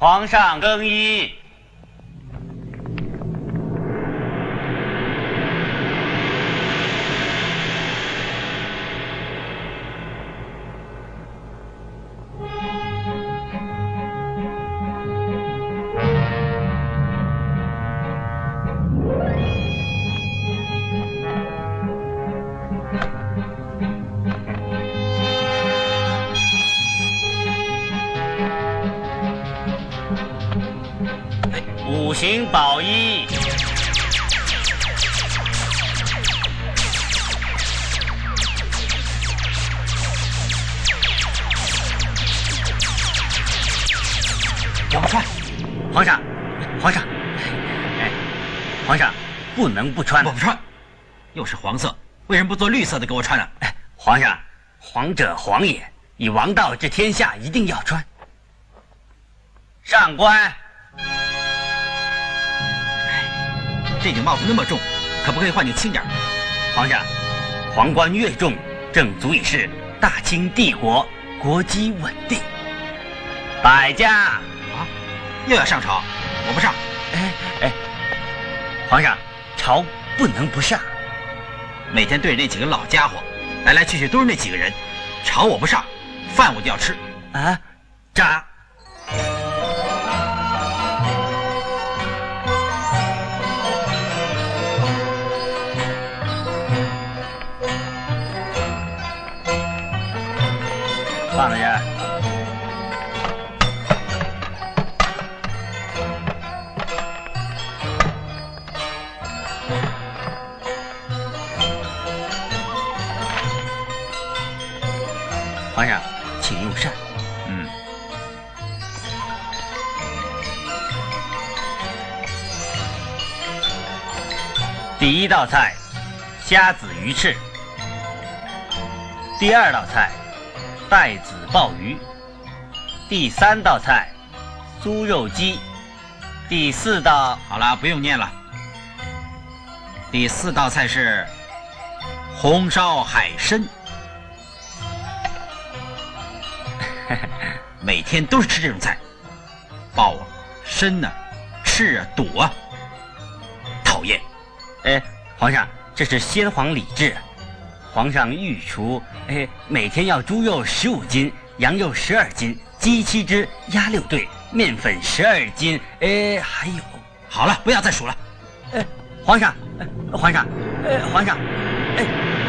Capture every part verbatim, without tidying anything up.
皇上更衣。五行宝衣。 要不穿？ 皇上，皇上，哎，皇上不能不穿。 我不穿。又是黄色，为什么不做绿色的给我穿呢？ 哎，皇上，皇者皇也，以王道治天下，一定要穿。上官。 这顶帽子那么重，可不可以换顶轻点？ 皇上，皇冠越重，正足以是大清帝国，国基稳定。百家啊， 又要上朝，我不上。 哎哎，皇上，朝不能不上。 每天对着那几个老家伙，来来去去都是那几个人，朝我不上，饭我就要吃。 啊，扎。放在这儿。皇上，请用膳。 嗯。 第一道菜，虾子鱼翅。第二道菜，带子鲍鱼。第三道菜，酥肉鸡。第四道， 好了，不用念了。第四道菜是红烧海参。每天都是吃这种菜，鲍啊、参呢、翅啊、肚啊，讨厌。 哎，皇上，这是先皇礼制。皇上御厨，哎，每天要猪肉十五斤，羊肉十二斤，鸡七只，鸭六对，面粉十二斤，哎，还有…… 好了，不要再数了。 哎，皇上，哎、皇上，哎，皇上，哎，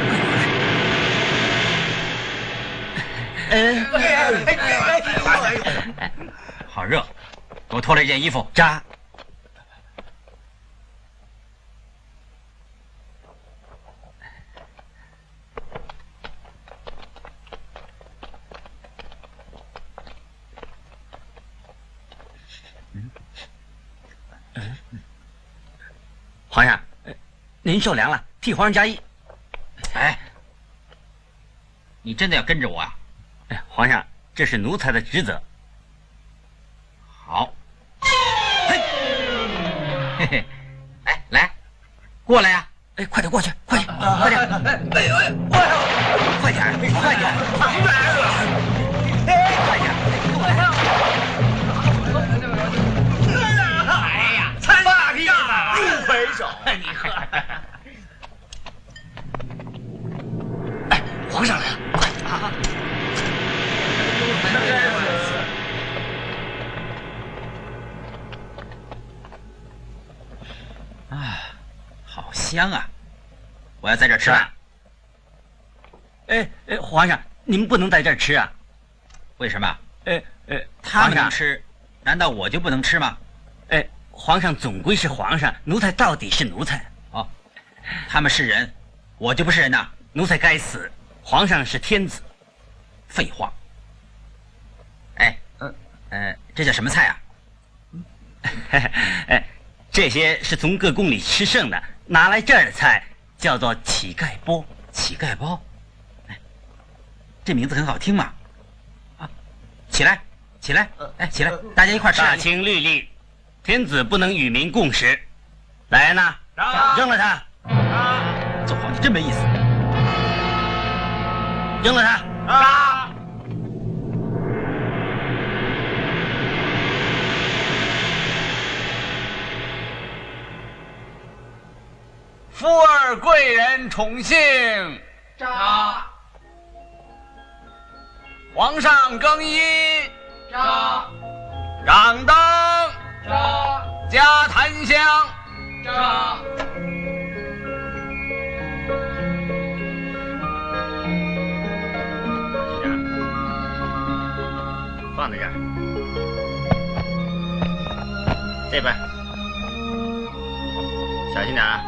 哎哎哎哎， 好热，给我脱了一件衣服。 扎。皇上，您受凉了，替皇上加衣。 哎，你真的要跟着我啊？ 哎，皇上，这是奴才的职责。 好。嘿，嘿嘿，哎，来，过来呀！ 哎，快点过去，快点，快点！哎呦，快点，快点！ 出来了！ 哎，快点！ 哎呀，参大屁嘛！ 入回手， 你喝。 哎，皇上来了，快啊！ 啊，好香啊！我要在这儿吃饭。 哎哎，皇上，您不能在这儿吃啊！ 为什么？ 哎哎， 他们能吃，难道我就不能吃吗？ 哎，皇上总归是皇上，奴才到底是奴才。 哦，他们是人，我就不是人呐！ 奴才该死，皇上是天子。 废话。哎，呃呃，这叫什么菜啊？ 哎，这些是从各宫里吃剩的，拿来这儿的菜叫做乞丐钵。 乞丐包，哎，这名字很好听嘛。啊，起来，起来，哎，起来，大家一块吃。 大清律例，天子不能与民共食。来人呐，扔了他！ 做皇帝真没意思。 扔了他！ 啊！ 福儿贵人宠幸。 扎。 皇上更衣。 扎。 让灯。 扎。 加檀香。 扎。 放在这儿，这边小心点啊！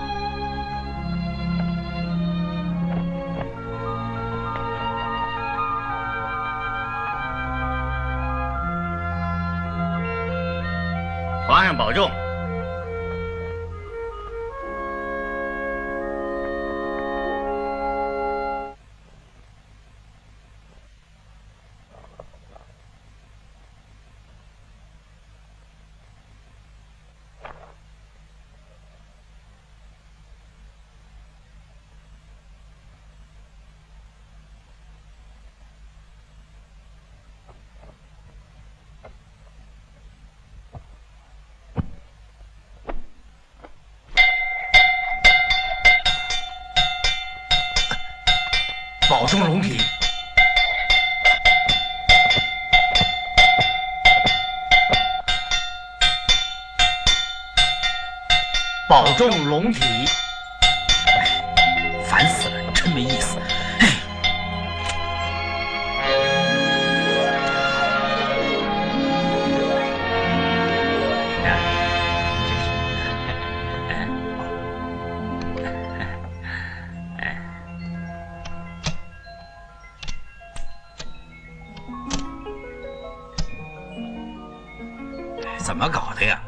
皇上保重。 保重龙体。保重龙体。 烦死了，真没意思。怎么搞的呀？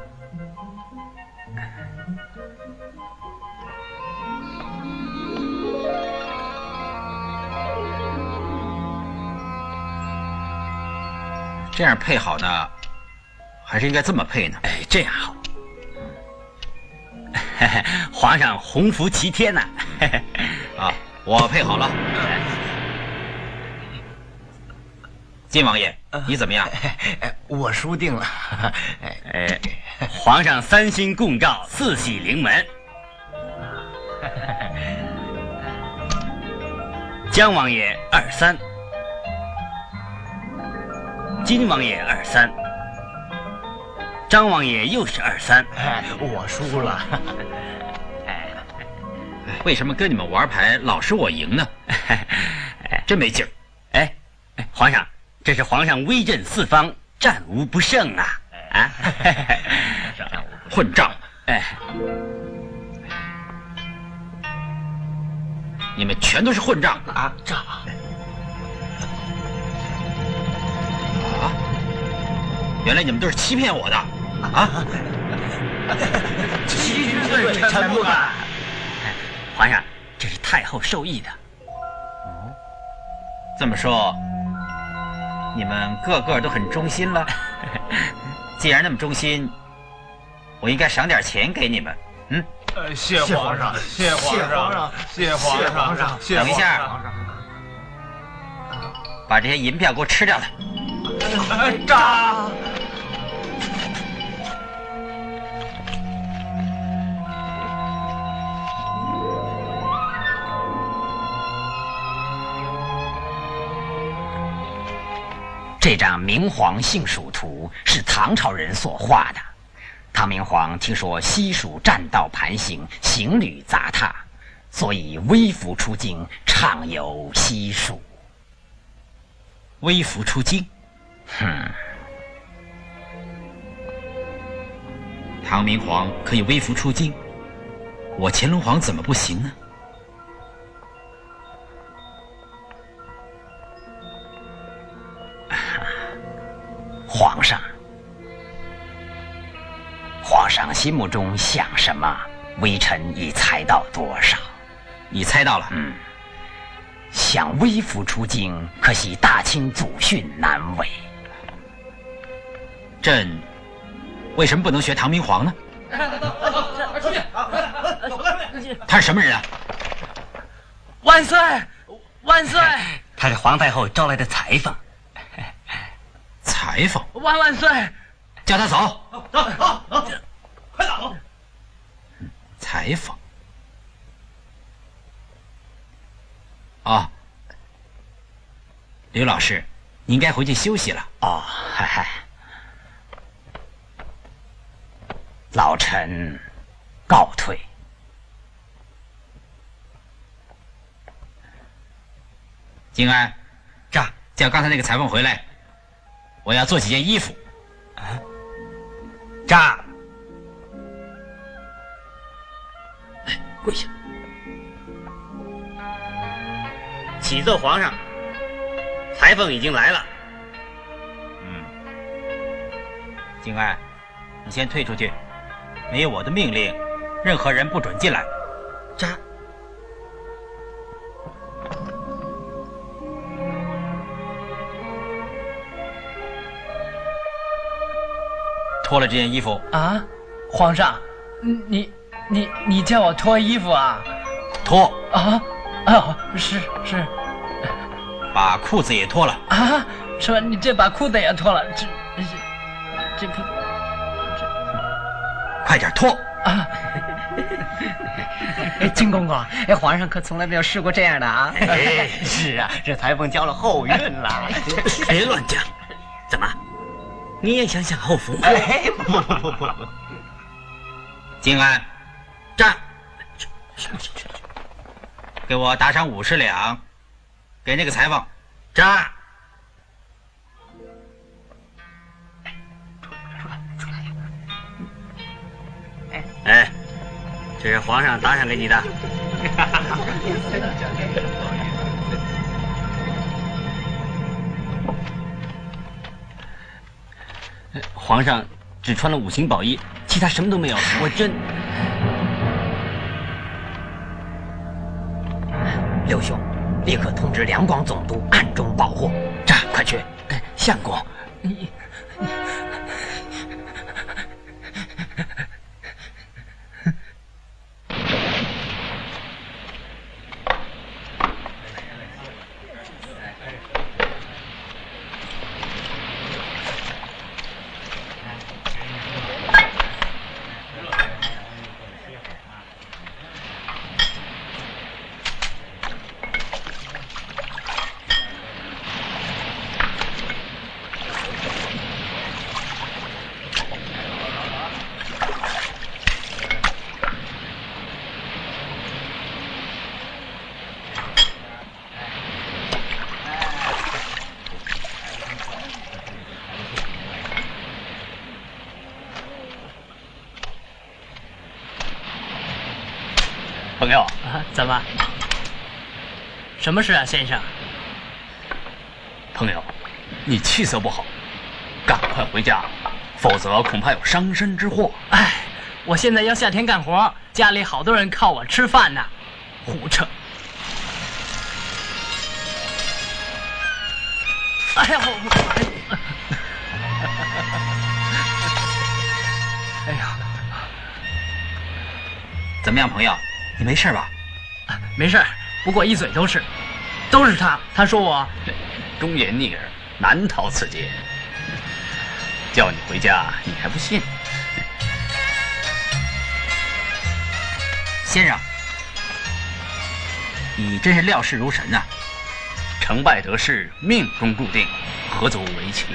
这样配好呢，还是应该这么配呢？ 哎，这样好。皇上洪福齐天呐！ 啊，我配好了。金王爷，你怎么样？ 我输定了。 哎，皇上三星共照，四喜临门。姜王爷二三，金王爷二三，张王爷又是二三。 哎，我输了。 哎， 为什么跟你们玩牌老是我赢呢？真没劲儿。 哎，皇上，这是皇上威震四方，战无不胜啊！啊， 混账！ 哎， 你们全都是混账啊！这啊！原来你们都是欺骗我的啊！ 欺罪臣不敢。 皇上，这是太后授意的。 哦，这么说，你们个个都很忠心了。既然那么忠心，我应该赏点钱给你们。嗯， 呃，谢皇上，谢皇上，谢皇上，谢等一下，把这些银票给我吃掉它。 扎。 这张明皇幸蜀图是唐朝人所画的。唐明皇听说西蜀栈道盘行，行旅杂沓，所以微服出京，畅游西蜀。 微服出京？ 哼， 唐明皇可以微服出京，我乾隆皇怎么不行呢？ 皇上，皇上心目中想什么，微臣已猜到多少。 你猜到了？ 嗯，想微服出京，可惜大清祖训难违。 朕为什么不能学唐明皇呢？他是什么人啊？ 万岁，万岁！ 他是皇太后招来的裁缝。 裁缝？ 万万岁！ 叫他走。 走走走，快走！ 裁缝， 刘老师，你应该回去休息了。 哦，嗨嗨，老臣告退。 金安， 这叫刚才那个裁缝回来，我要做几件衣服。 啊，这跪下，启奏皇上，裁缝已经来了。 嗯，金安，你先退出去，没有我的命令，任何人不准进来。 这脱了这件衣服。 啊，皇上，你你你叫我脱衣服啊？ 脱啊啊，是是把裤子也脱了。 啊，是吧？你这把裤子也脱了，这这这不快点脱！ 啊！哎，金公公，哎，皇上可从来没有试过这样的啊！ 哎， 是啊，这裁缝交了后运了。 别乱讲，怎么？你也想享后福吗？ 哎，不不不不不， 金安， 站！ 给我打上五十两，给那个裁缝。 站！哎，这是皇上打赏给你的。皇上只穿了五行宝衣，其他什么都没有。我真…… 六兄，立刻通知两广总督暗中报货。 这快去！哎，相公，你朋友啊，怎么？什么事啊，先生？ 朋友，你气色不好，赶快回家，否则恐怕有伤身之祸。 哎，我现在要下田干活，家里好多人靠我吃饭呢。胡扯！哎呀，我，哎呀， 怎么样，朋友？你没事吧？ 没事，不过一嘴都是，都是他。他说我忠言逆耳，难逃此劫。叫你回家，你还不信？ 先生，你真是料事如神呐、啊！ 成败得失，命中注定，何足为奇？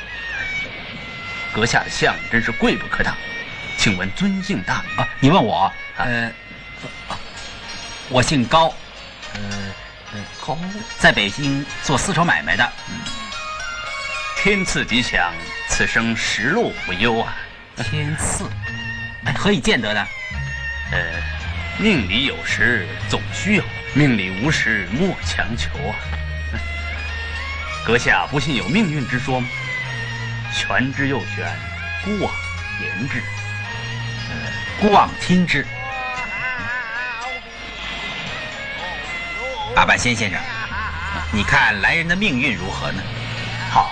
阁下的相真是贵不可挡，请问尊姓大名？ 啊，你问我，呃。我姓高，呃，呃，高，在北京做丝绸买卖的。 嗯、天赐吉祥，此生实路不忧啊！ 天赐，哎，何以见得呢？ 呃，命里有时总须有，命里无时莫强求啊！阁下不信有命运之说吗？玄之又玄，孤往言之， 呃，孤往听之。八半仙先生，你看来人的命运如何呢？ 好。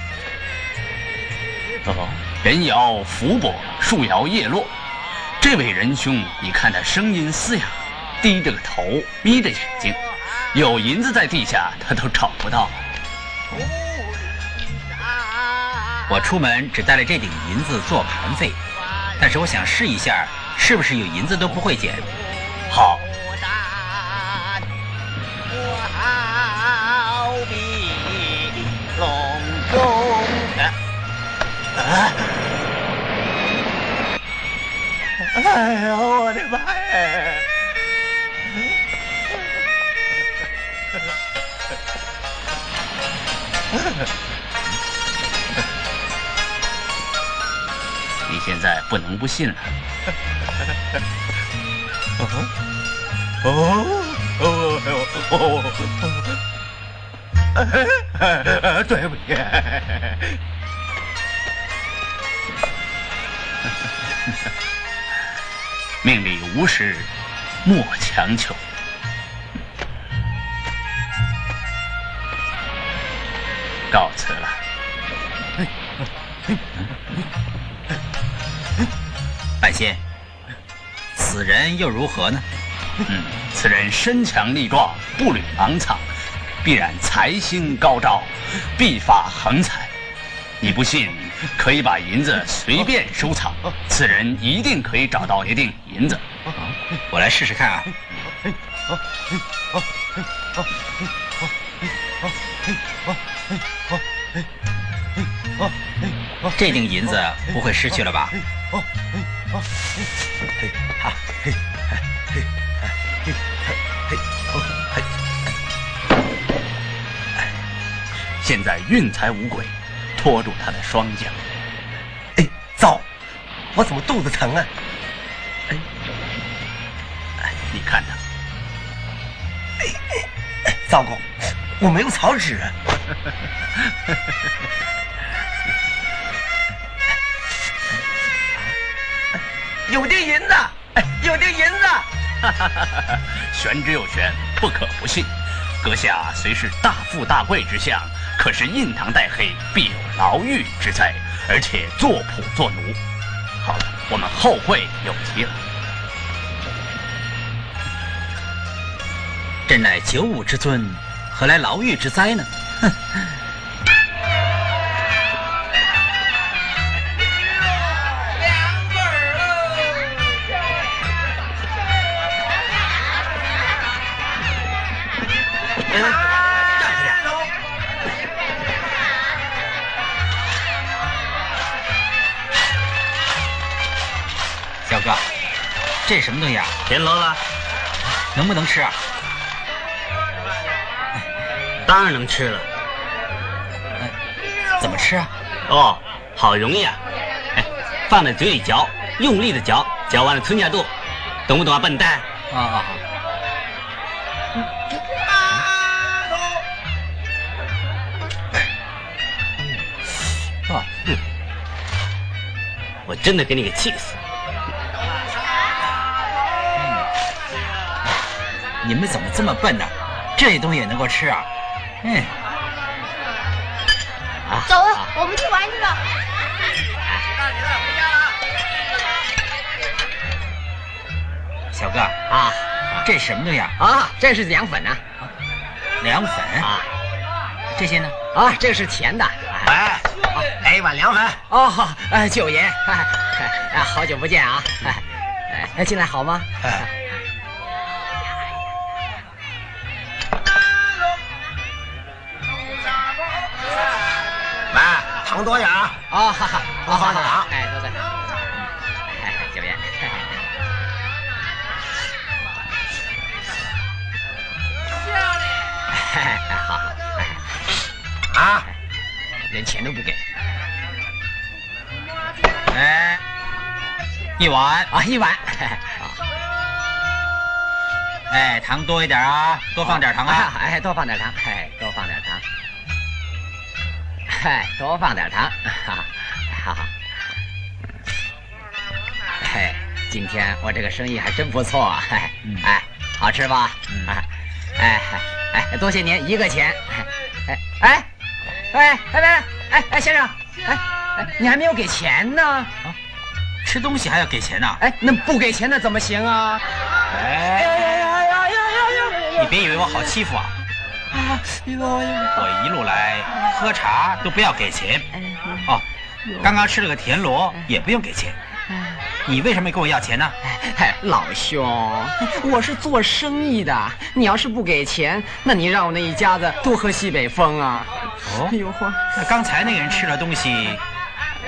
哦，人摇福薄，树摇叶落。这位仁兄，你看他声音嘶哑，低着个头，眯着眼睛，有银子在地下，他都找不到。 我出门只带了这顶银子做盘费，但是我想试一下，是不是有银子都不会捡。 好。 哎呀，我的妈呀！ 你现在不能不信了。 哦哦哦哦！对不起。 命里无时莫强求。告辞了。 半仙，此人又如何呢？ 嗯，此人身强力壮，步履昂藏，必然财星高照，必发横财。你不信，可以把银子随便收藏，此人一定可以找到一锭银子。 我来试试看啊。这锭银子不会失去了吧？ 现在运财无鬼，拖住他的双脚。 哎，糟！我怎么肚子疼啊？ 哎，哎，你看他。 哎哎，糟糕，我没有草纸。有锭银子，哎，有锭银子。 玄之又玄，不可不信。阁下虽是大富大贵之相，可是印堂带黑，必有牢狱之灾，而且做仆做奴。好了，我们后会有期了。 朕乃九五之尊，何来牢狱之灾呢？哼！小哥，这是什么东西啊？ 田螺了， 能不能吃啊？ 当然能吃了。 怎么吃啊？ 哦，好容易啊！哎，放在嘴里嚼，用力的嚼，嚼完了吞下肚，懂不懂啊，笨蛋？ 啊啊！啊！ 我真的给你给气死！ 你们怎么这么笨呢？这东西也能够吃啊？嗯。 啊， 走了，我们去玩去了。 小哥啊， 这什么东西啊？ 啊，这是凉粉呐、 啊。凉粉啊。 这些呢？ 啊，这个是甜的。 哎，来一碗凉粉。 哦，好，哎，九爷，哎，哎，好久不见啊！哎，哎，进来好吗？ 哎。来，糖多点啊！ 哦，哈哈， 多放点糖。 哎，多多。哎，九爷。哎，好，哎， 啊， 连钱都不给。 哎，一碗啊，一碗。 哎，糖多一点啊，多放点糖啊！ 哎，多放点糖，哎，多放点糖。哎，多放点糖，哈哈，好好。哎，今天我这个生意还真不错啊！哎，哎，好吃吧？ 嗯。 哎，哎，哎，多谢您一个钱。哎，哎，哎，哎，哎，哎，哎，先生，哎，哎，你还没有给钱呢？啊， 吃东西还要给钱呢？ 哎，那不给钱那怎么行啊？ 哎呀呀呀呀呀！你别以为我好欺负啊！ 啊， 我一路来喝茶都不要给钱。哦，刚刚吃了个田螺也不用给钱。你为什么跟我要钱呢？ 哎，老兄，我是做生意的，你要是不给钱，那你让我那一家子多喝西北风啊！ 哦， 哎呦嚯！ 那刚才那个人吃了东西，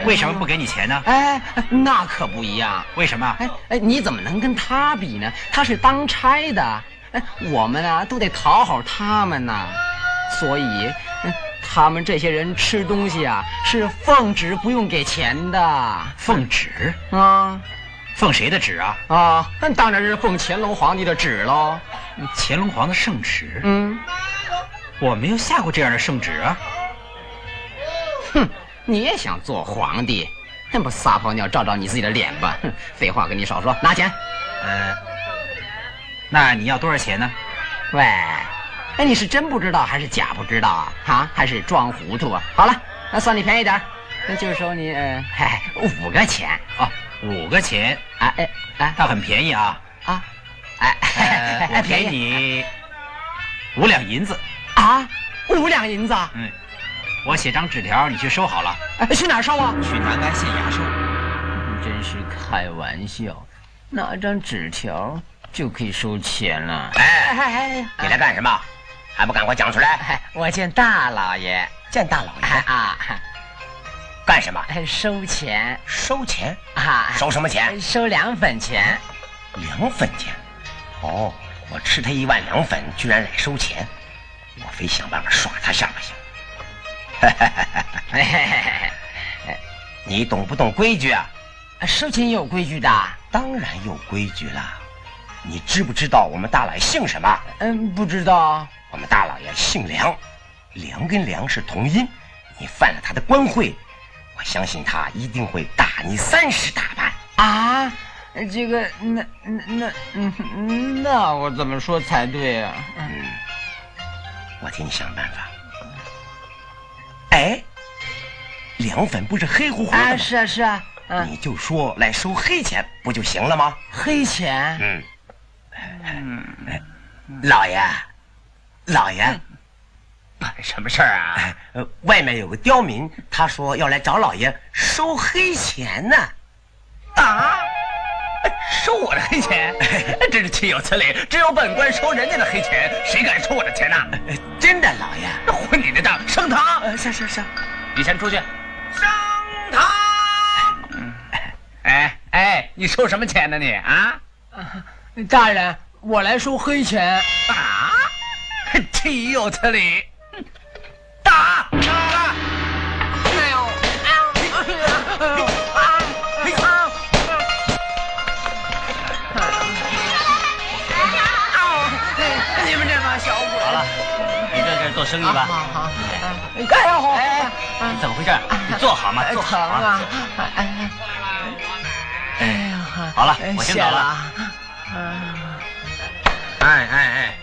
为什么不给你钱呢？ 哎，那可不一样。 为什么？ 哎哎，你怎么能跟他比呢？他是当差的，哎，我们啊都得讨好他们呐。所以，嗯，他们这些人吃东西啊是奉旨不用给钱的。 奉旨啊？ 奉谁的旨啊？ 啊，那当然是奉乾隆皇帝的旨喽。 乾隆皇的圣旨？ 嗯， 我没有下过这样的圣旨啊。 哼，你也想做皇帝？那不撒泡尿照照你自己的脸吧？哼，废话跟你少说，拿钱。 呃，那你要多少钱呢？ 喂，哎，你是真不知道还是假不知道啊？啊，还是装糊涂啊？好了，那算你便宜点，那就收你呃，嗨，五个钱哦，五个钱， 啊，哎哎， 那很便宜啊啊，哎哎，我给便宜你五两银子啊，五两银子。 嗯，我写张纸条，你去收好了。 哎，去哪儿收啊？ 去南安县衙收。 真是开玩笑，拿张纸条就可以收钱了？ 哎， 哎， 你来干什么？还不赶快讲出来！ 哎，我见大老爷。 见大老爷啊？ 干什么？ 收钱。 收钱啊？ 收什么钱？ 收两粉钱。 两粉钱？哦，我吃他一万两粉，居然来收钱，我非想办法耍他下不行。你懂不懂规矩啊？ 收钱有规矩的。 当然有规矩了。你知不知道我们大老爷姓什么？ 嗯，不知道。 我们大老爷姓梁，梁跟梁是同音。你犯了他的官会，我相信他一定会打你三十大板。 啊，这个那那那嗯，那我怎么说才对啊？ 嗯，我替你想办法。哎，凉粉不是黑乎乎的吗？ 啊，是啊是啊。 嗯、你就说来收黑钱不就行了吗？ 黑钱？ 嗯。嗯，老爷，老爷， 什么事儿啊？ 呃，外面有个刁民，他说要来找老爷收黑钱呢。 啊！收我的黑钱？真是岂有此理！只有本官收人家的黑钱，谁敢收我的钱呢、啊？ 真的，老爷。 混你的账！升堂！ 呃，是是是， 你先出去。 升堂。 哎哎，你收什么钱呢你啊？ 大人，我来收黑钱。 啊！岂有此理！打！打！ 哎呦！哎呦！你们这帮小鬼！ 好了，你在这儿做生意吧。 好好。哎呦！ 哎，你怎么回事？你坐好嘛，坐好啊。 哎哎呀！ 好了，我先走了。 哎哎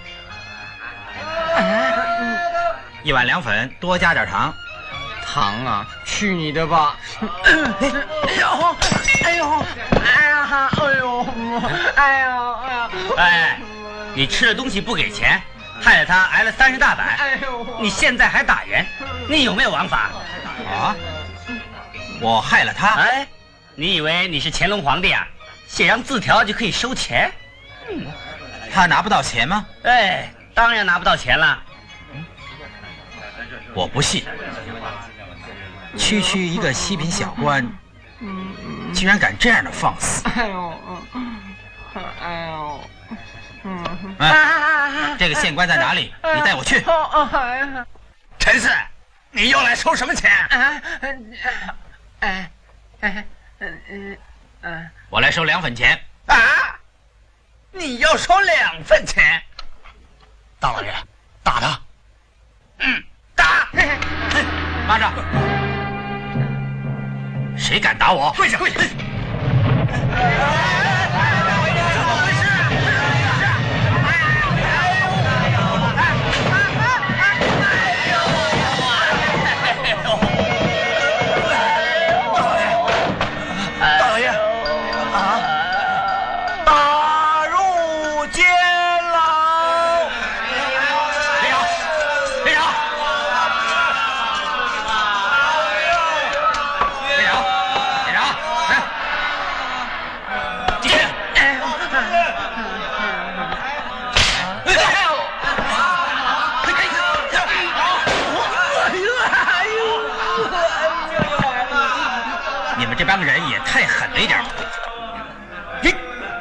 哎！一碗凉粉，多加点糖。 糖啊，去你的吧！哎呦，哎呦，哎呀，哎呦，哎呀，哎呀！ 哎，你吃了东西不给钱，害了他挨了三十大板。 哎呦， 你现在还打人，你有没有王法？ 啊！我害了他？ 哎，你以为你是乾隆皇帝啊？写张字条就可以收钱？ 嗯，他拿不到钱吗？ 哎，当然拿不到钱了。 我不信。区区一个西平小官，居然敢这样的放肆！ 哎呦，哎呦， 嗯，哎，这个县官在哪里？你带我去。 陈氏，你又来收什么钱？ 哎哎哎嗯嗯， 我来收两分钱。 啊！你要收两分钱？ 大老爷，打他！ 嗯，打！ 慢着！谁敢打我？ 跪下！跪下！怎么回事？ 大老爷啊！打入监牢！ 别吵！别吵！别吵！别吵！ 太狠了一点。 你。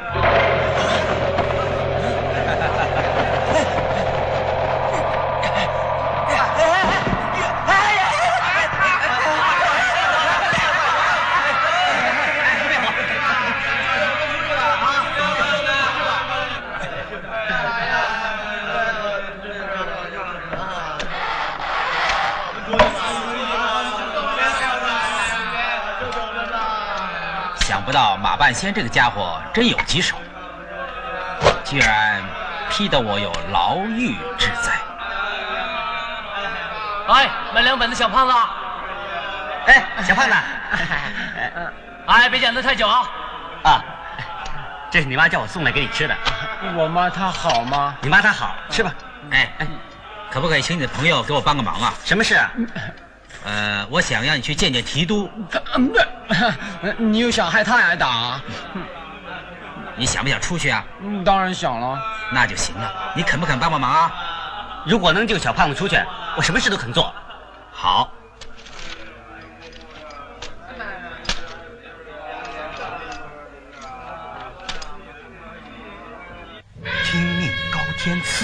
想不到马半仙这个家伙真有棘手，居然批得我有牢狱之灾。 哎，买两本的小胖子。 哎，小胖子， 哎，别讲得太久啊。 啊，这是你妈叫我送来给你吃的。 我妈她好吗？ 你妈她好，吃吧。 哎哎，可不可以请你的朋友给我帮个忙啊？ 什么事啊？ 呃，我想让你去见见提督。 你又想害他挨打？ 你想不想出去啊？ 嗯，当然想了。 那就行了，你肯不肯帮帮忙啊？ 如果能救小胖子出去，我什么事都肯做。 好。 听命高天赐。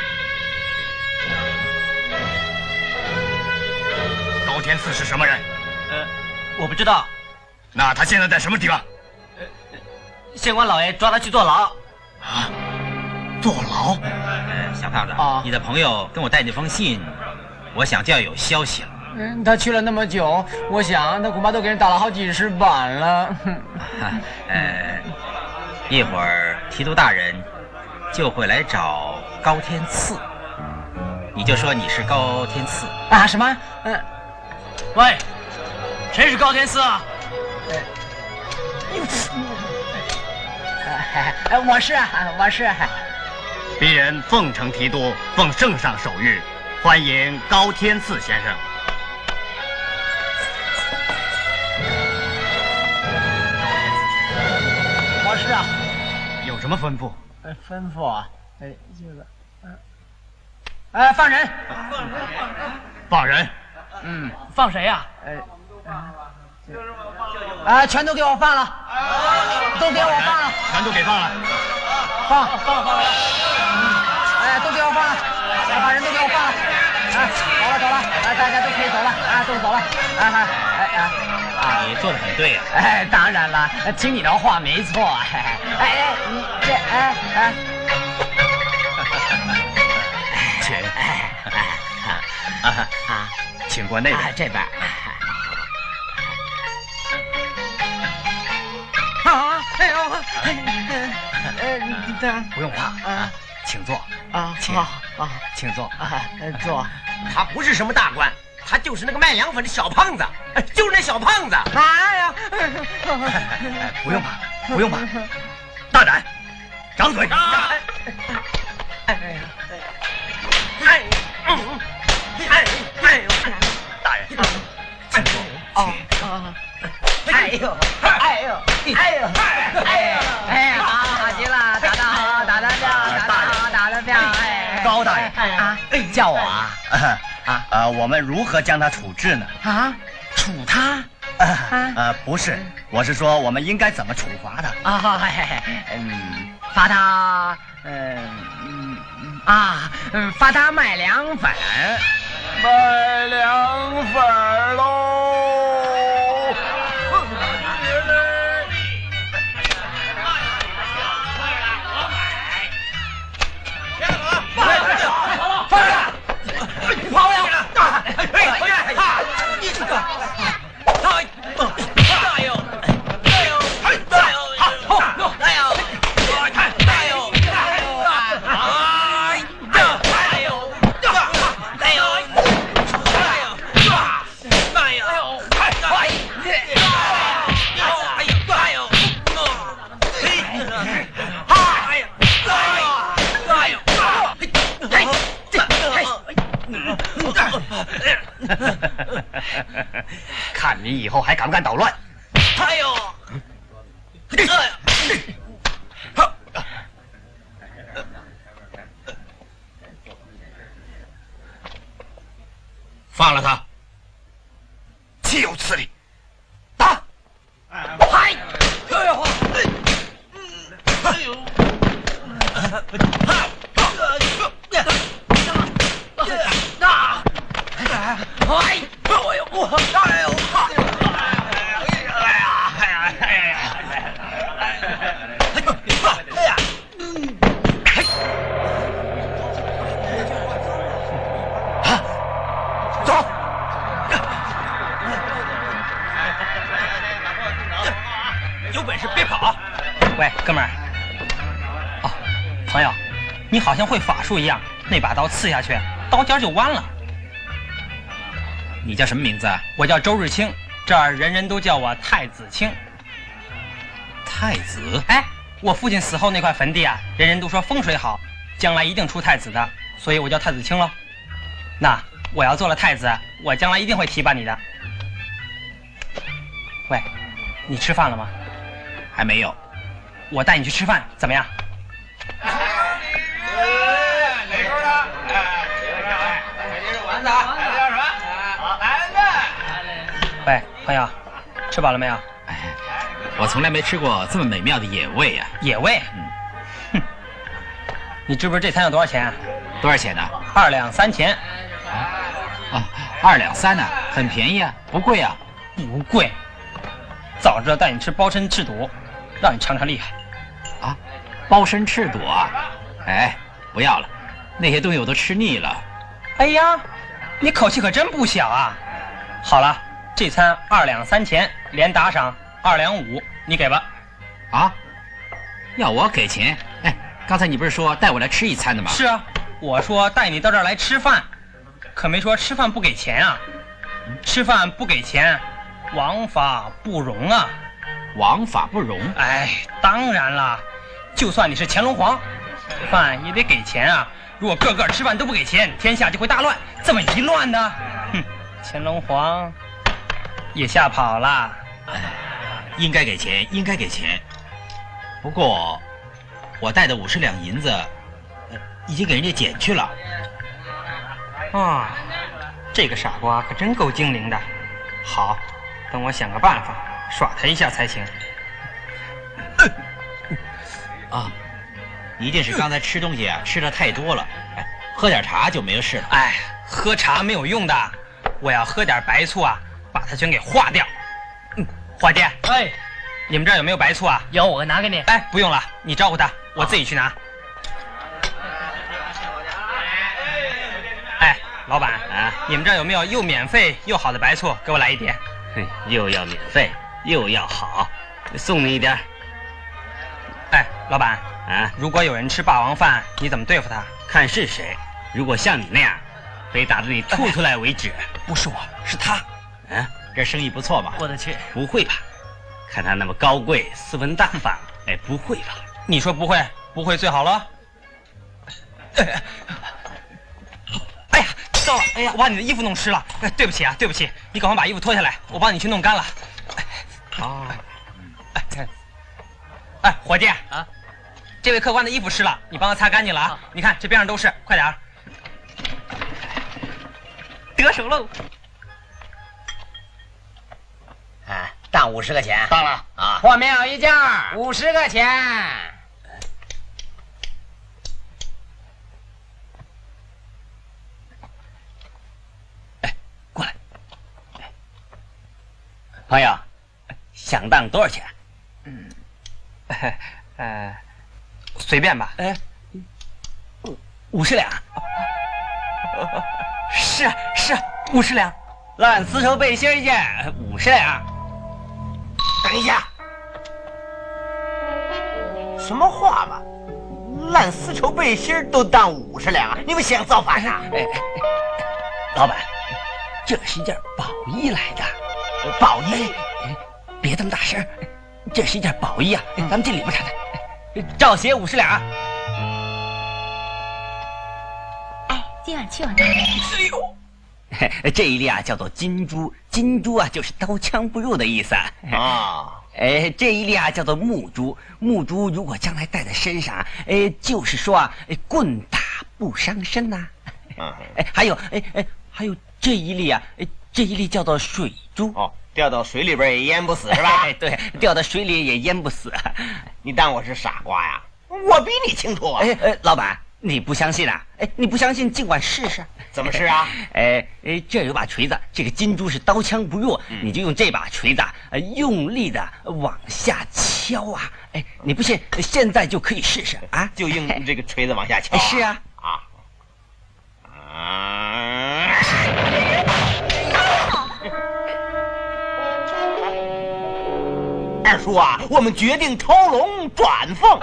高天赐是什么人？ 呃，我不知道。 那他现在在什么地方？ 县官老爷抓他去坐牢。 啊，坐牢？ 呃，小胖子， 啊你的朋友跟我带那封信，我想就要有消息了。 嗯，他去了那么久，我想他恐怕都给人打了好几十板了。 呃，一会儿提督大人就会来找高天赐，你就说你是高天赐。 啊？什么？嗯、呃， 喂，谁是高天赐啊？ 呃，我是，我是。 鄙人奉承提督，奉圣上手谕，欢迎高天赐先生。 我是啊。 有什么吩咐？ 呃，吩咐啊，哎，这个，哎，放人。 放人。 嗯， 放谁呀？ 哎，啊，全都给我放了，都给我放了， 全都给放了。 放放放了，哎，都给我放了，把人都给我放了，哎，走了走了，哎，大家都可以走了，啊，都走了，哎哎哎啊，你做的很对呀、 啊。哎，当然了，听你的话没错，哎哎，你这哎哎， 请， 啊啊， 请过那边， 这边。啊！哎呦！呃， 不用怕啊，请坐啊， 请啊， 请坐啊，坐。 他不是什么大官，他就是那个卖凉粉的小胖子，就是那小胖子。 哎呀！ 哎，不用怕，不用怕，大胆，张嘴！ 哎呀！ 哎，嗯，哎哎呦， 大人，请坐。 哦啊！哎呦！哎呦！哎呦！哎呀！哎呀！好，极了，打得好，打得漂亮，打得好，打得漂亮。哎， 高大人啊，叫我啊啊啊！我们如何将他处置呢？ 啊，处他？ 呃，不是，我是说我们应该怎么处罚他？ 啊，嗯，罚他，嗯嗯啊，嗯，罚他卖凉粉， 卖凉粉喽！ 放下，跑了！哎哎哎！你这个，哎，哎呦，哎呦，哎呦，好，哎呦，哎呦，哎呦，哎呦，哎呦，哎呦，哎呦，哎呦，哎看你以后还敢不敢捣乱！ 哎呦，哎呦， 放了他，岂有此理！打！ 嗨！ 喂，哥们儿，哦，朋友，你好像会法术一样，那把刀刺下去，刀尖就弯了。 你叫什么名字啊？ 我叫周日清，这儿人人都叫我太子清。 太子？ 哎，我父亲死后那块坟地啊，人人都说风水好，将来一定出太子的，所以我叫太子清喽。那我要做了太子，我将来一定会提拔你的。喂，你吃饭了吗？ 还没有。 我带你去吃饭，怎么样？ 哪头的？这是丸子，来了叫什么？好，丸子。喂，朋友，吃饱了没有？ 哎，我从来没吃过这么美妙的野味啊！ 野味？嗯。哼，你知不知这餐要多少钱？ 多少钱呢？ 二两三钱。 啊，二两三呢，很便宜啊，不贵啊。 不贵。早知道带你吃包参翅肚，让你尝尝厉害。 啊，包参翅肚啊！哎，不要了，那些东西我都吃腻了。 哎呀，你口气可真不小啊！好了，这餐二两三钱，连打赏二两五，你给吧。 啊？要我给钱？哎，刚才你不是说带我来吃一餐的吗？ 是啊，我说带你到这儿来吃饭，可没说吃饭不给钱啊。吃饭不给钱，王法不容啊。 王法不容？ 哎，当然了，就算你是乾隆皇，吃饭也得给钱啊。如果个个吃饭都不给钱，天下就会大乱。这么一乱呢，哼，乾隆皇也吓跑了。 哎，应该给钱，应该给钱。不过我带的五十两银子，呃，已经给人家捡去了。 啊，这个傻瓜可真够精灵的。好，等我想个办法耍他一下才行。 啊，一定是刚才吃东西啊吃的太多了，哎，喝点茶就没有事了。 哎，喝茶没有用的，我要喝点白醋啊，把它全给化掉。嗯，花姐， 哎， 你们这儿有没有白醋啊？ 有，我拿给你。 哎，不用了，你招呼他，我自己去拿。哎，老板啊，你们这儿有没有又免费又好的白醋？给我来一碟。 嘿，又要免费又要好，送你一点。 哎，老板啊， 如果有人吃霸王饭，你怎么对付他？ 看是谁。如果像你那样，非打得你吐出来为止。 不是我，是他。 啊， 这生意不错嘛。 我的去， 不会吧？看他那么高贵，斯文大方，哎，不会吧？ 你说不会，不会最好了。哎呀，糟了！哎呀，我把你的衣服弄湿了。哎，对不起啊，对不起，你赶快把衣服脱下来，我帮你去弄干了。 哦， 哎，哎，伙计啊，这位客官的衣服湿了，你帮他擦干净了啊！你看这边上都是，快点儿。得手喽！ 啊，当五十个钱。 当了啊，破棉袄一件，五十个钱。 哎，过来。朋友，想当多少钱？ 嗯，呃，随便吧。 哎，五十两。 是是，五十两。 烂丝绸背心一件，五十两。 等一下，什么话嘛？烂丝绸背心都当五十两啊？你们想造反啊？ 哎，老板，这是一件宝衣来的。 宝衣？ 哎，别这么大声，这是一件宝衣啊！咱们进里边谈谈。照写五十两。 哎，今晚去我那里。 哎呦！ 这一粒啊叫做金珠，金珠啊就是刀枪不入的意思啊。 啊， 哎，这一粒啊叫做木珠，木珠如果将来戴在身上，哎，就是说啊，棍打不伤身呐、啊。哎，还有，哎哎，还有这一粒啊，哎，这一粒叫做水珠。 哦，掉到水里边也淹不死是吧？ 哎，对，掉到水里也淹不死。 你当我是傻瓜呀？ 我比你清楚啊！ 哎哎，老板，你不相信啊？哎，你不相信尽管试试。 怎么试啊？ 哎哎，这有把锤子，这个金珠是刀枪不入，嗯、你就用这把锤子，呃，用力的往下敲啊！哎，你不信，现在就可以试试啊！ 就用这个锤子往下敲、 啊。是啊。 啊。啊。二叔啊，我们决定抽龙转凤。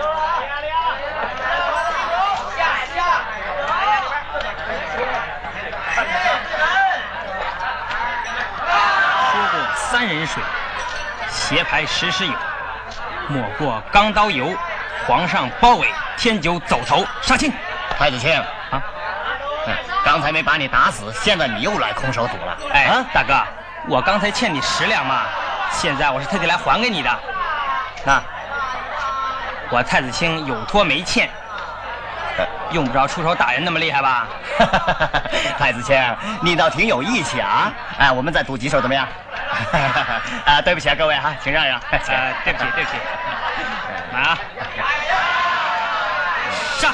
三人水，斜排十时有，莫过钢刀游。皇上包围，天九走头，杀青。 太子卿啊，嗯，刚才没把你打死，现在你又来空手赌了。 哎，啊、大哥，我刚才欠你十两嘛，现在我是特地来还给你的。那我太子卿有托没欠，用不着出手打人那么厉害吧？ 太子卿，你倒挺有义气啊！哎，我们再赌几手怎么样？啊，对不起啊，各位哈、啊，请让让。 呃，对不起，对不起。来啊！上！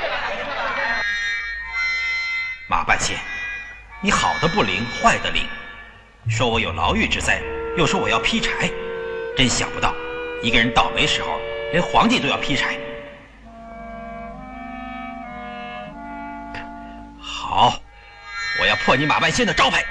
马半仙，你好的不灵，坏的灵，说我有牢狱之灾，又说我要劈柴，真想不到，一个人倒霉时候，连皇帝都要劈柴。好，我要破你马半仙的招牌。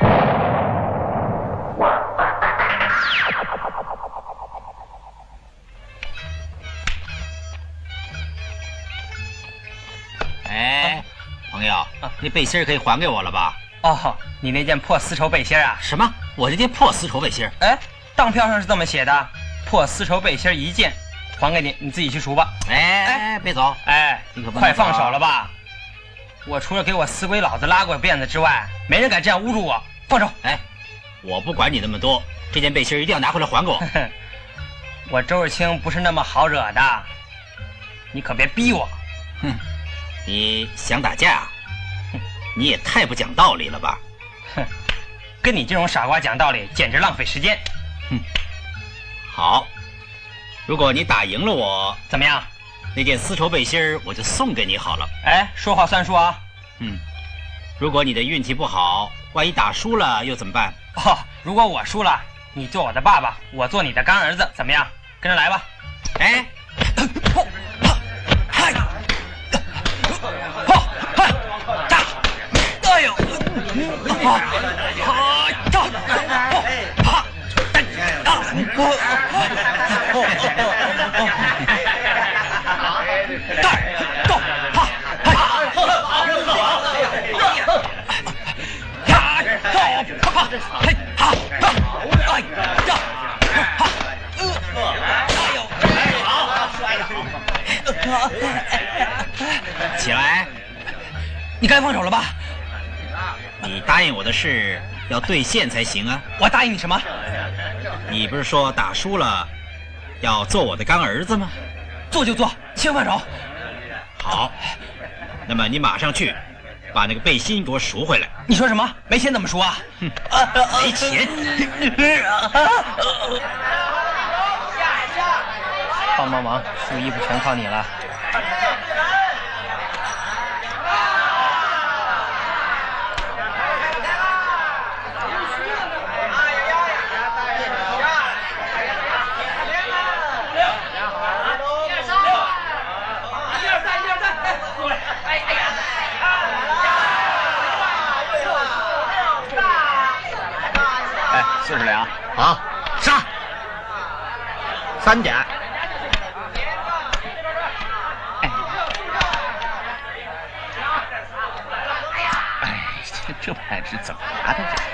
哎，朋友，那背心可以还给我了吧？ 哦，你那件破丝绸背心啊？ 什么？我那件破丝绸背心？ 哎，当票上是这么写的，破丝绸背心一件，还给你，你自己去数吧。 哎哎，别走！ 哎，你可快放手了吧！我除了给我死鬼老子拉过辫子之外，没人敢这样侮辱我。放手！ 哎，我不管你那么多，这件背心一定要拿回来还给我。 我周日清不是那么好惹的，你可别逼我。 哼，你想打架？你也太不讲道理了吧！ 哼，跟你这种傻瓜讲道理，简直浪费时间。 哼，好，如果你打赢了我， 怎么样？ 那件丝绸背心我就送给你好了。 哎，说话算数啊！ 嗯，如果你的运气不好，万一打输了又怎么办？ 哦，如果我输了，你做我的爸爸，我做你的干儿子，怎么样？跟着来吧！ 哎， 嗨，好，嗨，打，哎呦，好，好，打，好， 起来！ 你该放手了吧？ 你答应我的事要兑现才行啊！ 我答应你什么？ 你不是说打输了要做我的干儿子吗？ 做就做，先放手。 好，那么你马上去把那个背心给我赎回来。 你说什么？没钱怎么赎啊？ 哼，没钱。 帮帮忙，赎衣服全靠你了。 四十两，好，杀！三点。 哎，哎，这这牌是怎么拿的？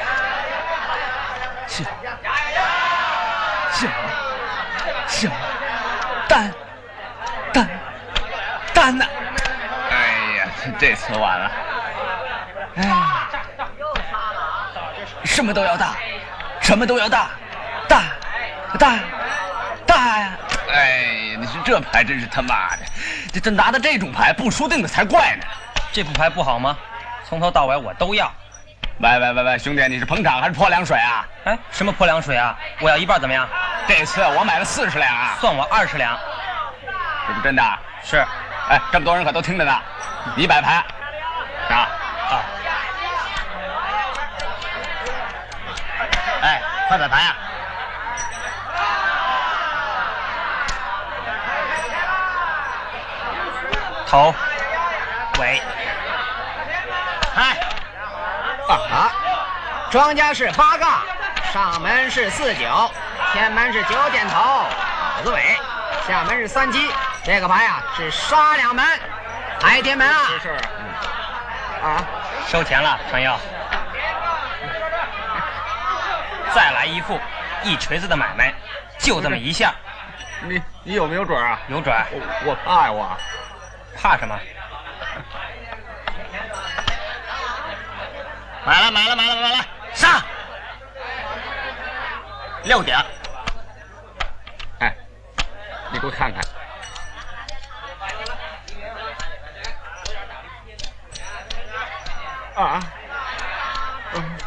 这什么什么单单单呢？哎呀，这次完了。哎，什么都要大。什么都要大，大，大，大呀！哎，你说这牌真是他妈的，这这拿的这种牌不输定的才怪呢。 这副牌不好吗？从头到尾我都要。 喂喂喂喂，兄弟，你是捧场还是泼凉水啊？ 哎，什么泼凉水啊？我要一半怎么样？ 这次我买了四十两啊， 算我二十两。 这不真的？ 是。哎，这么多人可都听着呢。你摆牌。啊啊！ 哎，快摆牌啊！ 头、尾。 哎， 啊，庄家是八杠，上门是四九，天门是九点头，宝子尾，下门是三七。这个牌啊是杀两门，开天门啊！ 是。 啊， 收钱了，传耀。再来一副，一锤子的买卖，就这么一下。 你你有没有准啊？ 有准。 我我怕呀，我。 怕什么？ 买了买了买了买了，上！六点。 哎，你给我看看。 啊！嗯、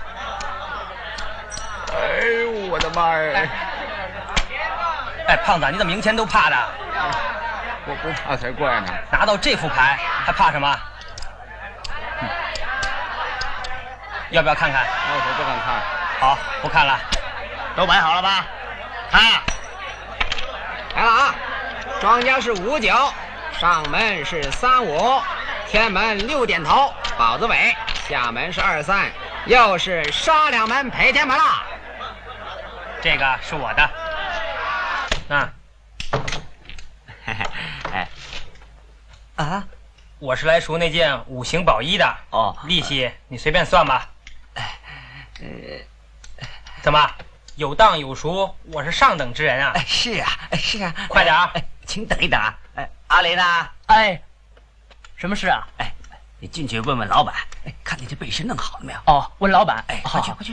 哎呦，我的妈呀！ 哎，胖子，你怎么赢钱都怕的？ 我不怕才怪呢！ 拿到这副牌还怕什么？嗯、要不要看看？ 我不敢看。 好，不看了。 都摆好了吧？开啊！ 来了啊！庄家是五九，上门是三五，天门六点头，宝子尾，下门是二三，又是杀两门赔天门了。 这个是我的。啊。 哎，啊， 我是来赎那件五行宝衣的。 哦， 利息你随便算吧。 呃， 怎么有当有赎？我是上等之人啊。 哎，是啊，是啊， 快点啊！ 哎，请等一等啊。哎，阿雷呢？哎，什么事啊？哎，你进去问问老板，哎，看你这背身弄好了没有？哦，问老板。哎，快去快去。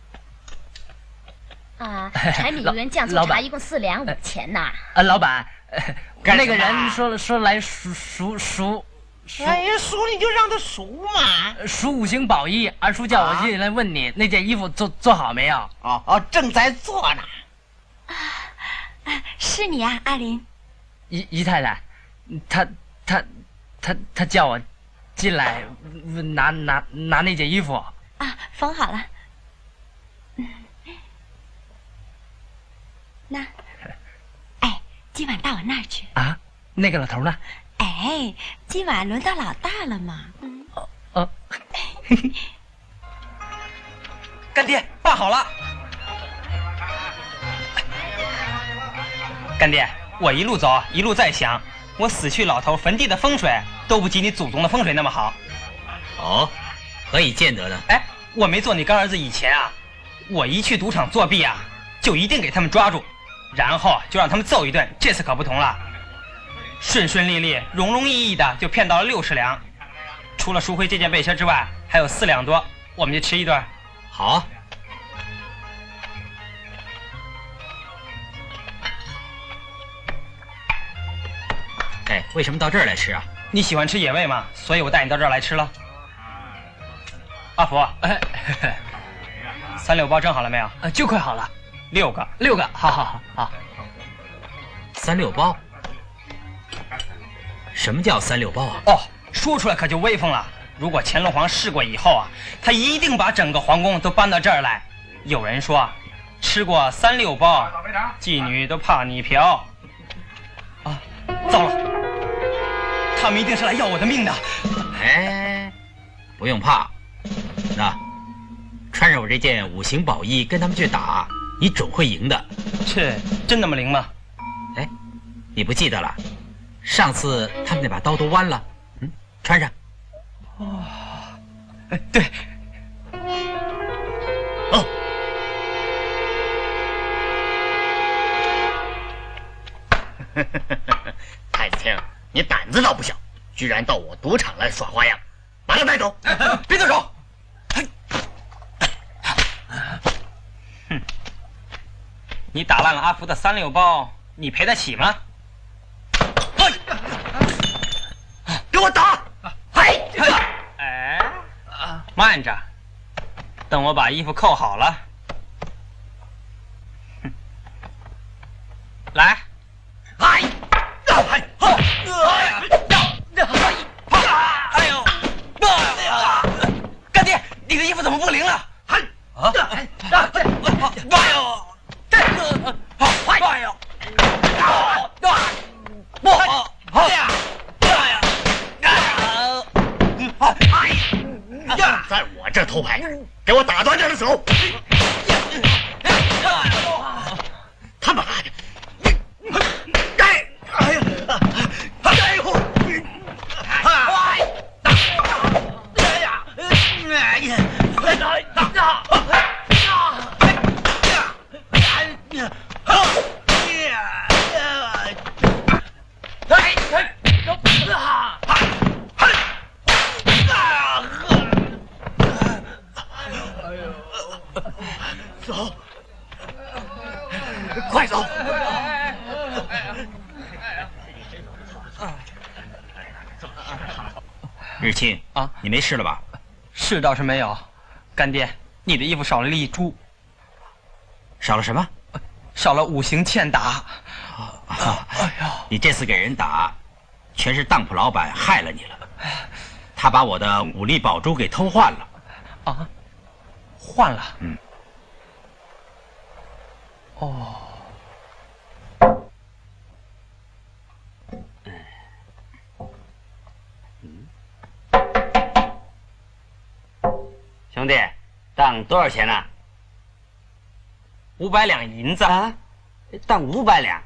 啊，柴米油盐酱醋茶一共四两五钱呐。 啊，老板，那个人说了说来赎赎赎。 哎呀，赎你就让他赎嘛！ 赎五行宝衣，二叔叫我进来问你，那件衣服做做好没有？ 哦哦，正在做呢。 啊，是你啊，阿林。 姨姨太太，他他他他叫我进来拿拿拿那件衣服。 啊，缝好了。嗯，那，哎，今晚到我那儿去。 啊，那个老头呢？ 哎，今晚轮到老大了嘛。嗯。 哦哦。 干爹，办好了。干爹，我一路走一路在想，我死去老头坟地的风水都不及你祖宗的风水那么好。 哦，何以见得呢？ 哎，我没做你干儿子以前啊，我一去赌场作弊啊，就一定给他们抓住，然后就让他们揍一顿。这次可不同了。顺顺利利、容容易易的就骗到了六十两，除了赎回这件背心之外，还有四两多，我们就吃一顿。 好。哎，为什么到这儿来吃啊？ 你喜欢吃野味吗？所以我带你到这儿来吃了。阿福，哎，三六包蒸好了没有？ 呃，就快好了， 六个， 六个，好好好好。 三六包。什么叫三六包啊？ 哦，说出来可就威风了。如果乾隆皇试过以后啊，他一定把整个皇宫都搬到这儿来。有人说，吃过三六包，妓女都怕你嫖。啊，糟了，他们一定是来要我的命的。 哎，不用怕，那穿上我这件五行宝衣跟他们去打，你准会赢的。 这真那么灵吗？ 哎，你不记得了？上次他们那把刀都弯了，嗯，穿上。 哦，哎，对。 哦。太子卿，你胆子倒不小，居然到我赌场来耍花样，把他带走！ 别动手！哼，你打烂了阿福的三六包，你赔得起吗？ 给我打！ 哎哎，慢着，等我把衣服扣好了。来， 哎，哎，好，哎。 这头牌，给我打断他的手！他妈的！哎，哎呀，哎呦！哎呀！哎呀！哎呀！走，快走！ 日清啊， 你没事了吧？ 是倒是没有，干爹，你的衣服少了一株。 少了什么？ 少了五行欠打。 哎呀，你这次给人打，全是当铺老板害了你了。他把我的五粒宝珠给偷换了。 啊？换了？ 嗯。 哦。 兄弟，当多少钱呢？ 五百两银子啊，当五百两。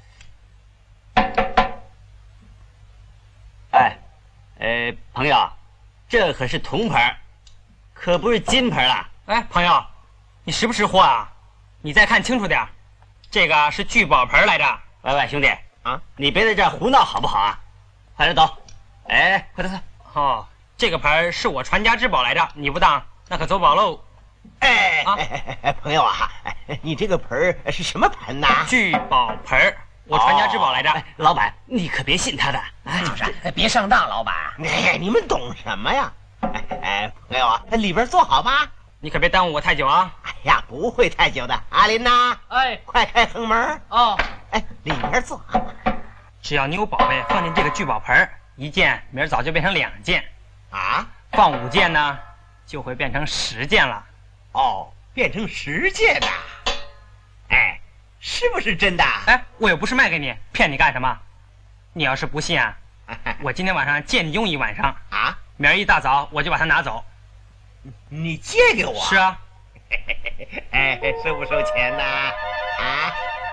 哎，呃，朋友，这可是铜盆，可不是金盆了。 哎，朋友，你识不识货啊？你再看清楚点，这个是聚宝盆来着。 喂喂，兄弟啊，你别在这胡闹好不好啊？快点走！哎，快点走！ 哦，这个盆是我传家之宝来着，你不当，那可走宝喽。 哎啊，哎朋友啊，你这个盆是什么盆呐？ 聚宝盆，我传家之宝来着。 哦哎、老板，你可别信他的。 哎，就是，别上当，老板。 哎，你们懂什么呀？哎哎，朋友啊，里边坐好吧。 你可别耽误我太久啊！ 哎呀，不会太久的。阿林呐， 哎， 快开横门哦。 哎，里边坐。 只要你有宝贝放进这个聚宝盆，一件明儿早就变成两件。 啊？ 放五件呢，就会变成十件了。 哦，变成十件呐！哎，是不是真的？ 哎，我又不是卖给你，骗你干什么？你要是不信啊，我今天晚上借你用一晚上啊， 明儿一大早我就把它拿走。 你借给我？ 是啊。 哎，收不收钱呢？啊？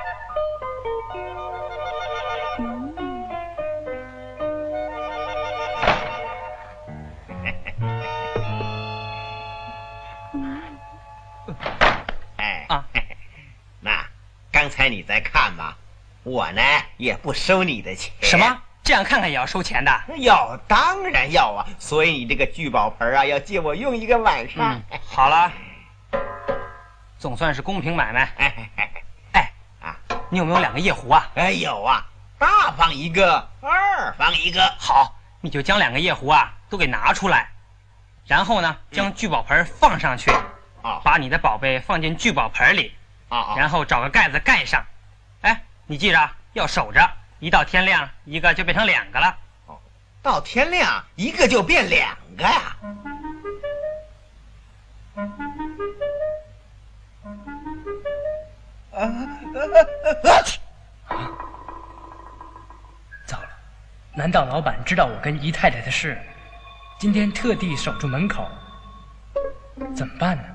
哎啊， 那刚才你在看吧，我呢也不收你的钱。 什么？这样看看也要收钱的？ 要，当然要啊！所以你这个聚宝盆啊，要借我用一个晚上。 嗯、好了，总算是公平买卖。哎哎啊，你有没有两个夜壶啊？ 哎，有啊，大方一个，二方一个。 好，你就将两个夜壶啊都给拿出来，然后呢，将聚宝盆放上去， 啊、嗯， 把你的宝贝放进聚宝盆里， 啊、嗯， 然后找个盖子盖上。哎，你记着要守着。一到天亮，一个就变成两个了。 哦，到天亮，一个就变两个呀。 啊啊啊！ 糟了，难道老板知道我跟姨太太的事？今天特地守住门口，怎么办呢？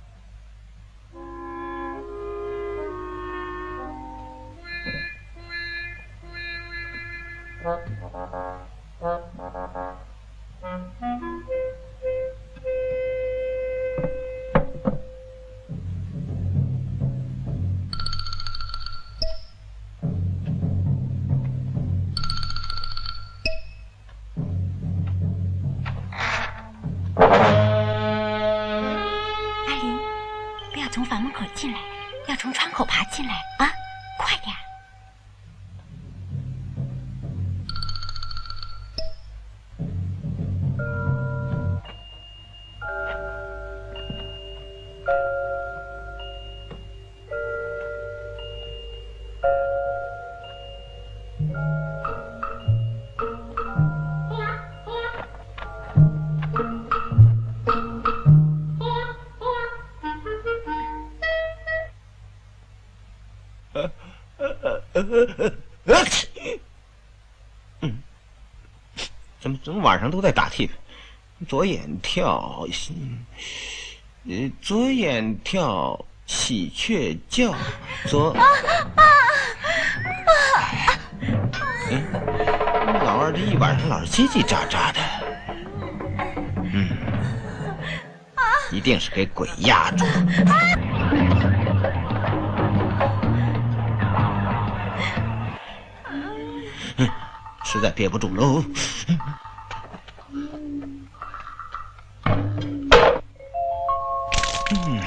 阿林，不要从房门口进来，要从窗口爬进来啊！快点。 嗯，怎么怎么晚上都在打嚏？ 左眼跳，呃，左眼跳，喜鹊叫，左。啊啊啊！嗯，老二这一晚上老是叽叽喳喳的，嗯，一定是给鬼压住。嗯，实在憋不住喽。嗯。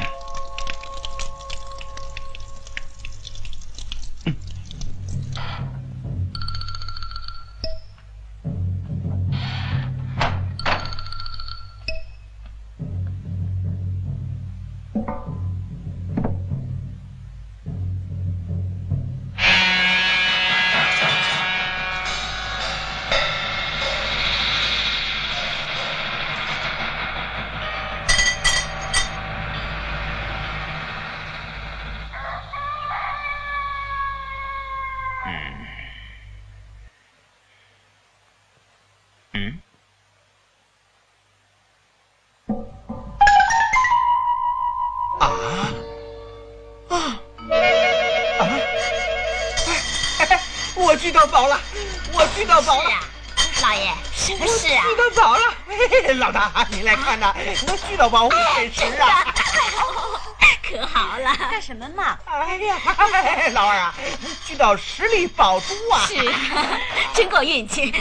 我聚到宝了，我聚到宝了！ 是啊，老爷，什么事啊？ 聚到宝了！嘿，老大，你来看呐，我聚到宝五点十啊！ 可好了，干什么嘛？ 哎呀，老二啊，聚到十粒宝珠啊！ 是啊，真够运气。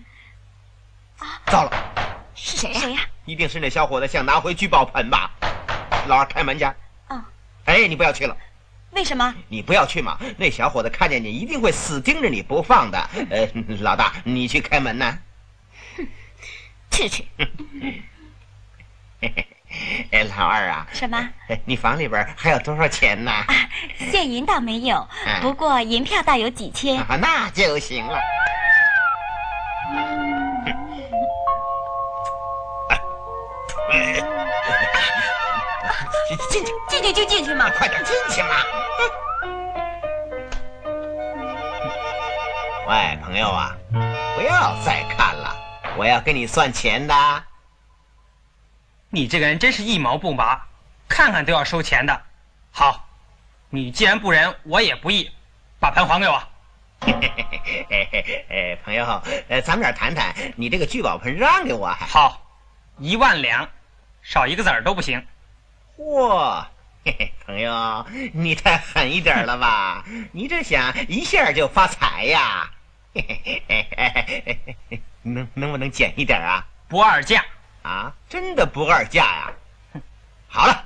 糟了， 是谁呀？谁呀？ 一定是那小伙子想拿回聚宝盆吧？老二，开门去。 嗯。 哎，你不要去了。 为什么？ 你不要去嘛！那小伙子看见你，一定会死盯着你不放的。呃，老大，你去开门呢。 哼，去去。 哎，老二啊。 什么？ 你房里边还有多少钱呢？啊， 现银倒没有，啊、不过银票倒有几千。 啊，那就行了。进去， 进去就进去嘛， 快点进去嘛！喂，朋友啊，不要再看了，我要跟你算钱的。 你这个人真是一毛不拔，看看都要收钱的。好，你既然不仁，我也不义，把盆还给我。 哎，朋友，呃，咱们俩谈谈，你这个聚宝盆让给我。 好，一万两，少一个子儿都不行。 嚯，嘿嘿，朋友，你太狠一点了吧？你这想一下就发财呀？嘿嘿嘿嘿嘿，能能不能减一点啊？ 不二价啊，真的不二价呀？好了，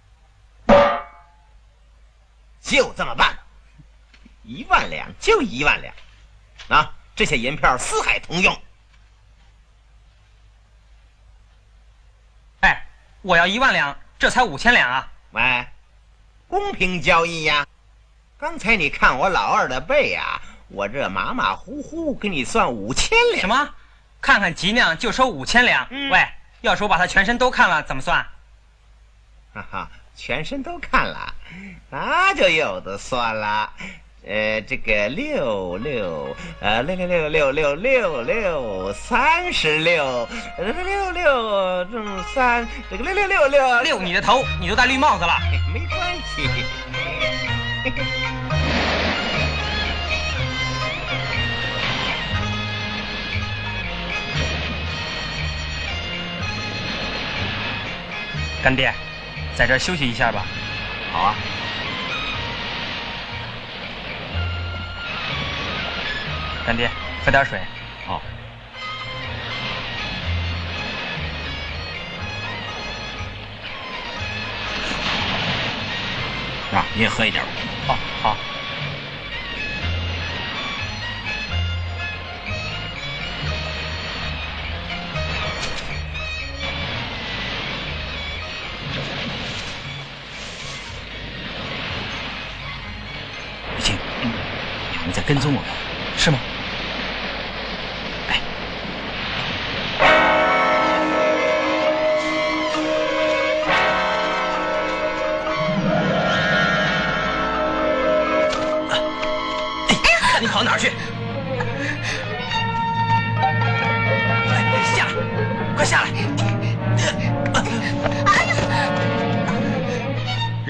就这么办，一万两就一万两，啊，这些银票四海通用。 哎，我要一万两。这才五千两啊！ 喂，公平交易呀！刚才你看我老二的背啊，我这马马虎虎给你算五千两。 什么？看看脊梁就收五千两？嗯、喂，要是我把他全身都看了，怎么算？ 哈哈，全身都看了，那就有的算了。呃，这个六六呃六六六六六六六三十六，六六正三，这个六六六六六你的头，你都戴绿帽子了， 没关系。 干爹，在这儿休息一下吧。 好啊。 干爹，喝点水。 好。 啊，你也喝一点吧。 好，好。 雨晴，嗯，有人在跟踪我们，是吗？ 你跑哪儿去？下来，快下来！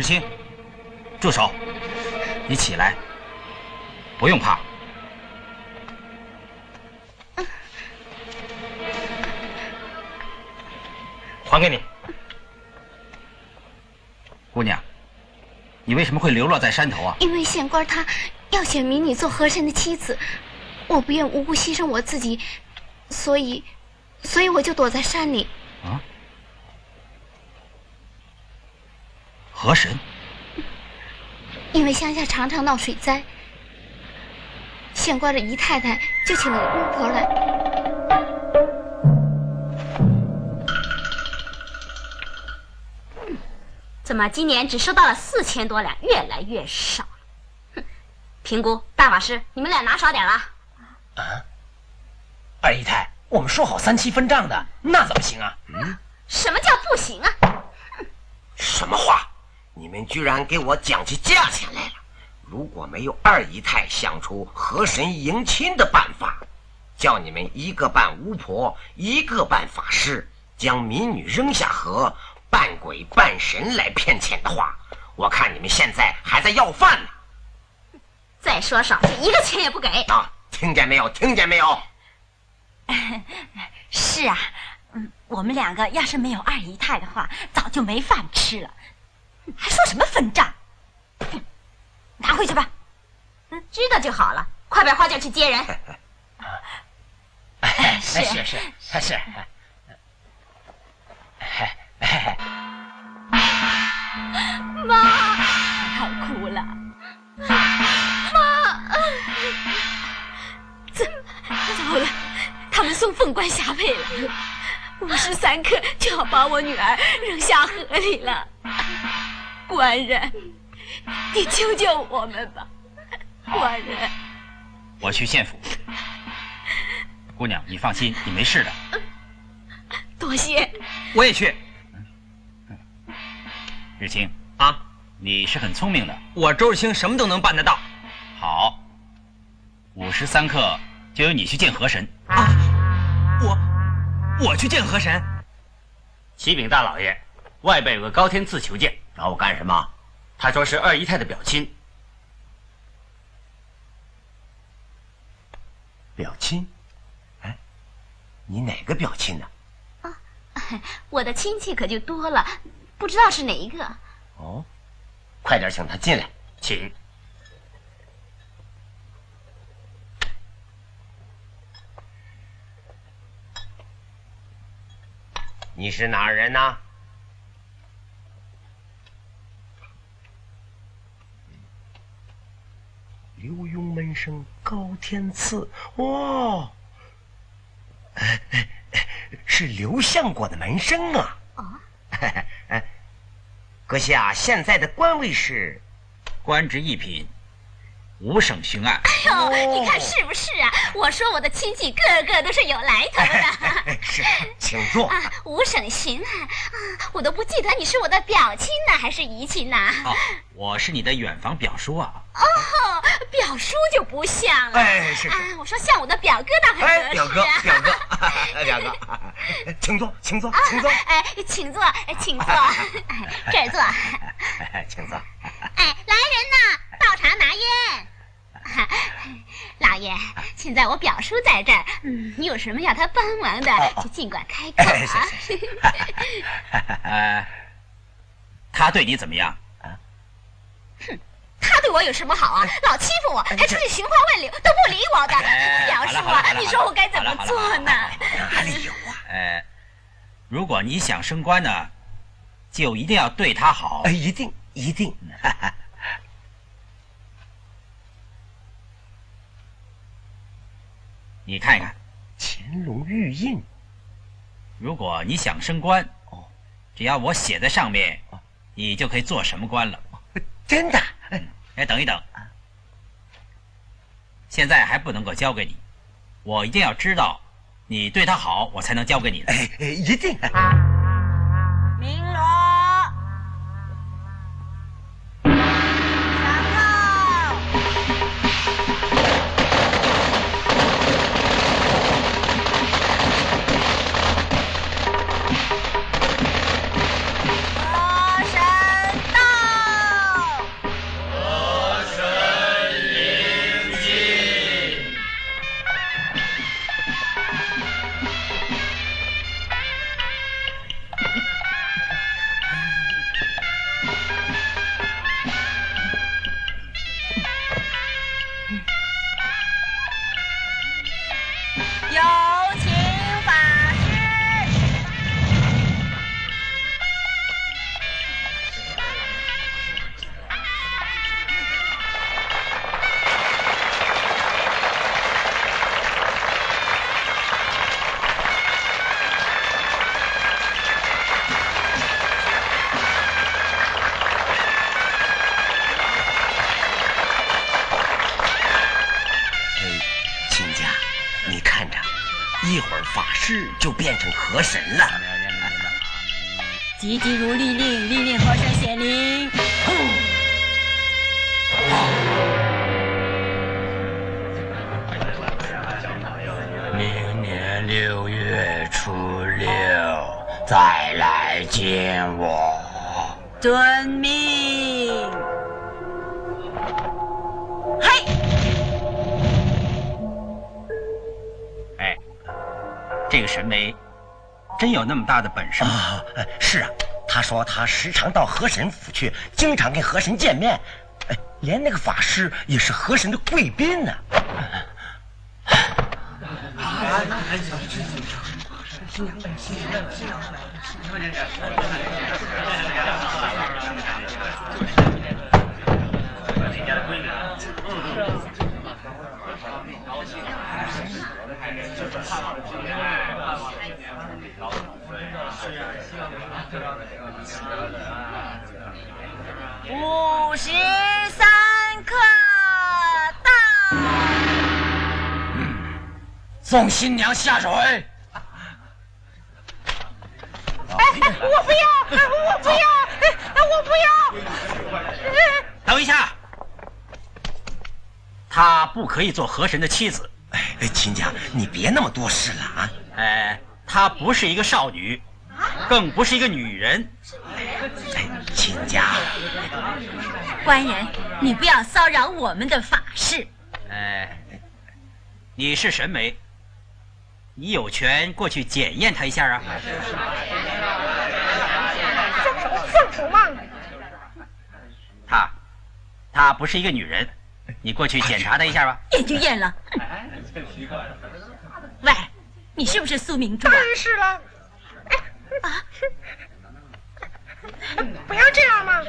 日清，住手！你起来，不用怕。 还给你。 姑娘，你为什么会流落在山头啊？ 因为县官他要选民女做和珅的妻子，我不愿无故牺牲我自己，所以，所以我就躲在山里。 啊？和珅？ 因为乡下常常闹水灾，县官的姨太太就请了个巫婆来。 怎么今年只收到了四千多两，越来越少了？哼！评估大法师，你们俩拿少点了。 啊！二姨太，我们说好三七分账的，那怎么行啊？ 嗯，什么叫不行啊？ 什么话？你们居然给我讲起价钱来了！如果没有二姨太想出和珅迎亲的办法，叫你们一个扮巫婆，一个扮法师，将民女扔下河，扮鬼扮神来骗钱的话，我看你们现在还在要饭呢。 再说少些，一个钱也不给。 啊，听见没有？听见没有？ 是啊，嗯，我们两个要是没有二姨太的话，早就没饭吃了，还说什么分账？拿回去吧。 嗯，知道就好了，快把花轿去接人。 是是是是。 妈，要哭了。妈，怎糟了？他们送凤冠霞帔了，午时三刻就要把我女儿扔下河里了。官人，你救救我们吧！官人， 我去县府。姑娘，你放心，你没事的。 多谢。 我也去。日清啊，你是很聪明的。 我周日清什么都能办得到。 好，午时三刻就由你去见河神。 啊，我我去见河神。 启禀大老爷，外边有个高天赐求见， 找我干什么？ 他说是二姨太的表亲。 表亲？哎，你哪个表亲呢？ 啊，我的亲戚可就多了，不知道是哪一个。 哦，快点请他进来， 请。 你是哪儿人呢？刘墉门生高天赐，哦，是刘相国的门生啊。 哦， 阁下现在的官位是？ 官职一品，五省巡按。 哎呦，你看是不是啊？我说我的亲戚个个都是有来头的。 是，请坐。 啊，五省巡按啊，我都不记得你是我的表亲呢，还是姨亲呢？ 哦，我是你的远房表叔啊。 哦，表叔就不像了。 哎，是是。 啊，我说像我的表哥倒很合适啊。 哎，表哥，表哥，表哥，请坐，请坐，请坐。 哎，请坐，请坐，哎，这儿坐。 请坐。 哎，来人呐，倒茶拿烟。老爷，现在我表叔在这儿，嗯，你有什么要他帮忙的，就尽管开口啊。 呃，他对你怎么样？ 啊？哼，他对我有什么好啊？老欺负我，还出去寻花问柳，都不理我的。表叔啊，你说我该怎么做呢？ 哪里有啊？ 呃，如果你想升官呢，就一定要对他好。 哎，一定一定。 你看看， 乾隆御印。 如果你想升官，哦，只要我写在上面，哦，你就可以做什么官了。 真的？ 嗯，哎，等一等，现在还不能够交给你，我一定要知道你对他好，我才能交给你的。 哎，一定。 鸣锣。 师就变成河神了。 急急如律令，律令河神显灵。 明年六月初六再来见我。 遵命。嘿。 哎，这个神眉真有那么大的本事吗？ 啊，是啊，他说他时常到河神府去，经常跟河神见面，哎，连那个法师也是河神的贵宾呢。 五十三克到。 送新娘下水。哎哎，我不要！哎，我不要！哎，我不要！ 等一下，她不可以做河神的妻子。 哎，亲家，你别那么多事了啊！ 哎，她不是一个少女，更不是一个女人。 哎，亲家， 官人，你不要骚扰我们的法事。 哎，你是神媒，你有权过去检验她一下啊。 放手嘛！ 她，她不是一个女人，你过去检查她一下吧。 验就验了。喂，你是不是苏明珠啊？ 当然是了。哎啊！不要这样嘛！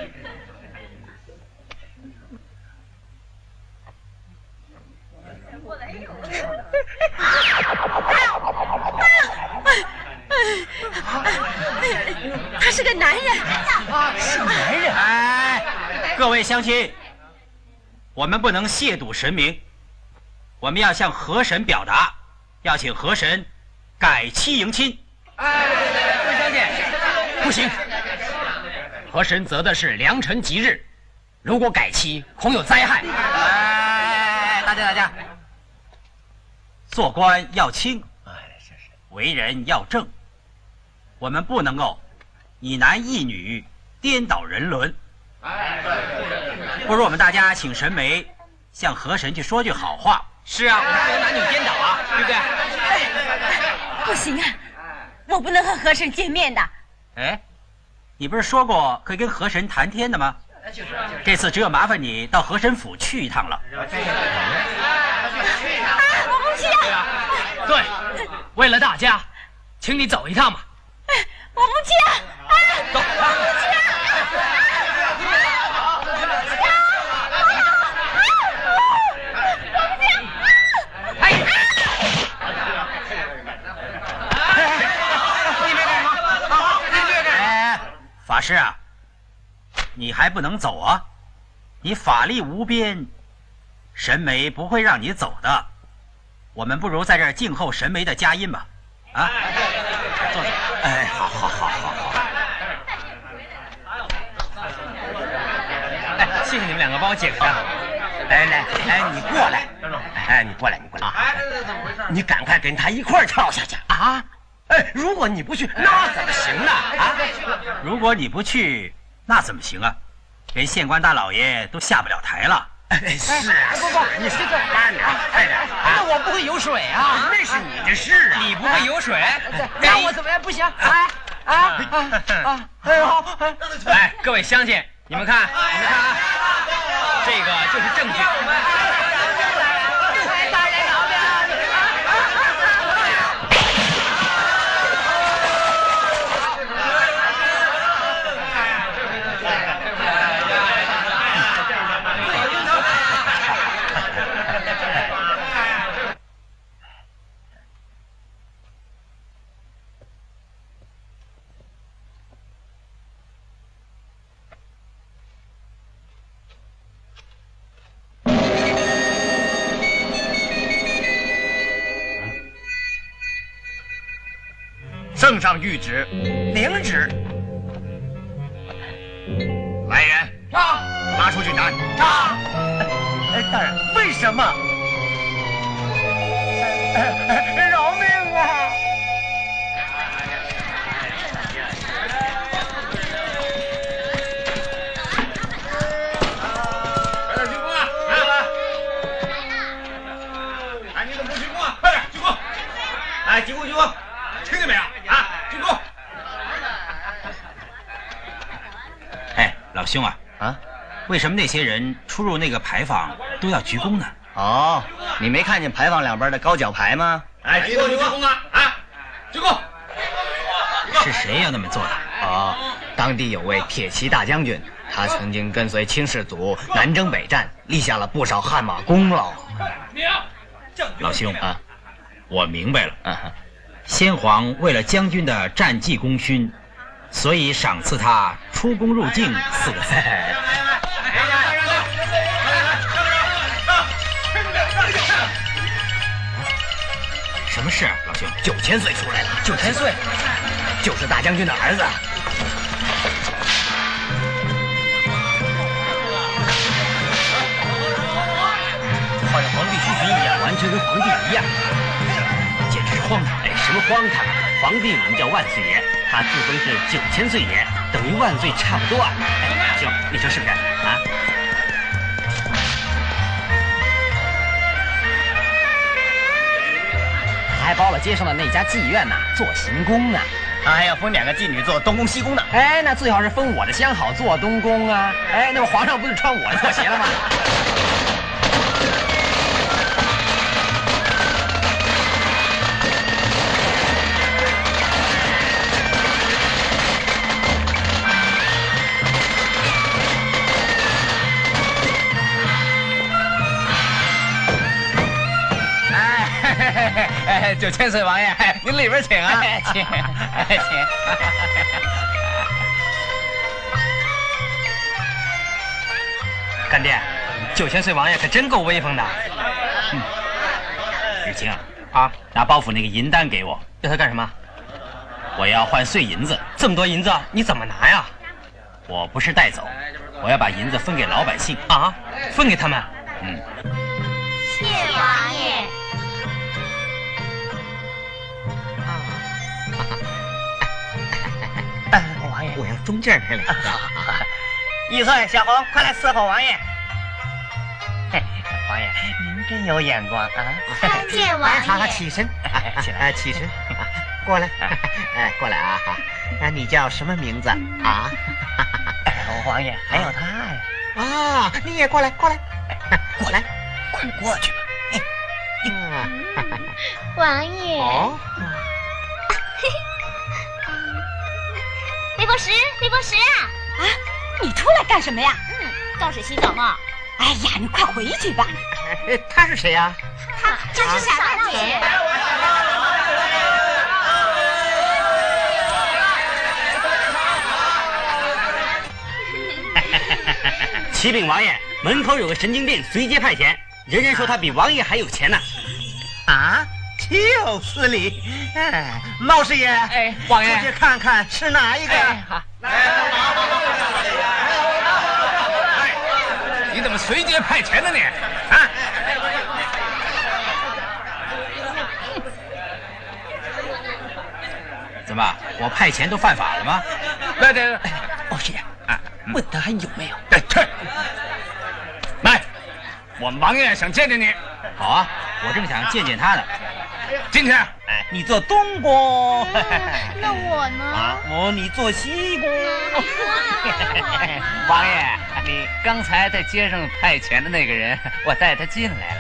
他是个男人啊，是个男人！ 哎，各位乡亲，我们不能亵渎神明，我们要向河神表达，要请河神改期迎亲。 哎，各位乡亲，不行，河神择的是良辰吉日，如果改期，恐有灾害。 哎，大家大家，做官要清，为人要正，我们不能够一男一女颠倒人伦。不如我们大家请神媒向河神去说句好话。 是啊，我们不能男女颠倒啊，对不对？ 不行啊，我不能和河神见面的。 哎，你不是说过可以跟河神谈天的吗？这次只有麻烦你到河神府去一趟了。 啊，我不去啊！ 对，为了大家，请你走一趟吧。 我不去啊！啊， 走， 我不去啊！ 法师啊，你还不能走啊！你法力无边，神媒不会让你走的。我们不如在这儿静候神媒的佳音吧。啊，坐坐。 哎，好好好好好。 哎，谢谢你们两个帮我解个单。 来来，哎，你过来，哎，你过来，你过来，哎，怎么回事？你赶快跟他一块儿跳下去啊！哎，如果你不去，那怎么行呢？啊， 如果你不去，那怎么行啊？连县官大老爷都下不了台了。 哎，是啊，不不，你是这慢点，快点。 那我不会游水啊， 那是你的事啊。 你不会游水， 让我怎么样？不行！哎啊啊！哎呦！ 哎，各位乡亲，你们看，你们看啊，这个就是证据。 大人饶命！ 圣上谕旨，领旨。来人， 啊！ 拉出去斩。 啊！ 哎，大人，为什么？饶命啊！ 快点鞠躬啊！来来，哎，你怎么不鞠躬啊？快点鞠躬！哎，鞠躬鞠躬，听见没有？啊，鞠躬！ 哎，老兄啊， 啊， 为什么那些人出入那个牌坊都要鞠躬呢？ 哦，你没看见牌坊两边的高脚牌吗？ 哎，鞠躬鞠躬啊！啊，鞠躬！ 是谁要那么做的？ 哦，当地有位铁骑大将军，他曾经跟随清世祖南征北战，立下了不少汗马功劳。 老兄啊， 我明白了。 啊， 先皇为了将军的战绩功勋，所以赏赐他出宫入境四个字。什么事啊，老兄？ 九千岁出来了。 九千岁， 就是大将军的儿子。 好像皇帝出巡一样，完全跟皇帝一样，简直是荒唐！哎，什么荒唐？皇帝我们叫万岁爷，他自封是九千岁爷，等于万岁差不多啊！哎，兄，你说是不是啊？ 他还包了街上的那家妓院呐，做行宫呢。 他还要分两个妓女做东宫西宫呢。 哎，那最好是分我的相好做东宫啊。哎，那么皇上不是穿我的拖鞋了吗？ 哎，九千岁王爷，您里边请啊， 请，请。 干爹，九千岁王爷可真够威风的。 嗯，雨晴啊， 啊， 拿包袱那个银单给我， 要他干什么？ 我要换碎银子。 这么多银子，你怎么拿呀？ 我不是带走，我要把银子分给老百姓啊，分给他们。 嗯。 谢王爷。 王爷，我要中间这里。一岁小红，快来伺候王爷。王爷，您真有眼光啊！ 参见王爷。 好好起身，起来，起身，过来，哎，过来啊！啊，你叫什么名字啊？王爷，还有他呀！啊，你也过来，过来，过来，快过去吧。 王爷。 哦。 李伯石，李伯石啊！ 啊，你出来干什么呀？ 嗯，倒水洗澡嘛。 哎呀，你快回去吧。 他是谁呀？ 他这是傻大姐。 启禀王爷，门口有个神经病随街派遣，人人说他比王爷还有钱呢。 啊？就是理，哎，茂师爷， 哎，王爷， 出去看看是哪一个？ 哎，好， 你怎么随街派遣呢你？啊！ 怎么，我派遣都犯法了吗？ 来来， 茂师爷啊，问他还有没有？ 哎，去！来，我们王爷想见见你。 好啊，我正想见见他呢。 进去。 哎，你做东宫。 那我呢？ 啊，我你做西宫。 王爷，你刚才在街上派遣的那个人，我带他进来了。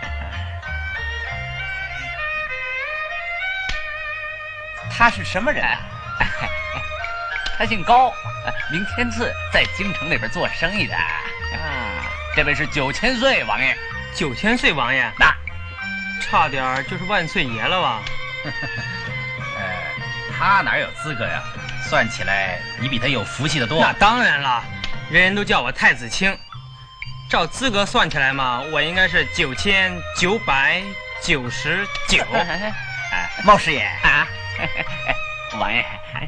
他是什么人啊？ 他姓高，名天赐，在京城那边做生意的。啊，这位是九千岁王爷。 九千岁王爷， 那差点就是万岁爷了吧？ 呃，他哪有资格呀？算起来，你比他有福气的多。 那当然了，人人都叫我太子卿，照资格算起来嘛，我应该是九千九百九十九。 哎，茂师爷啊，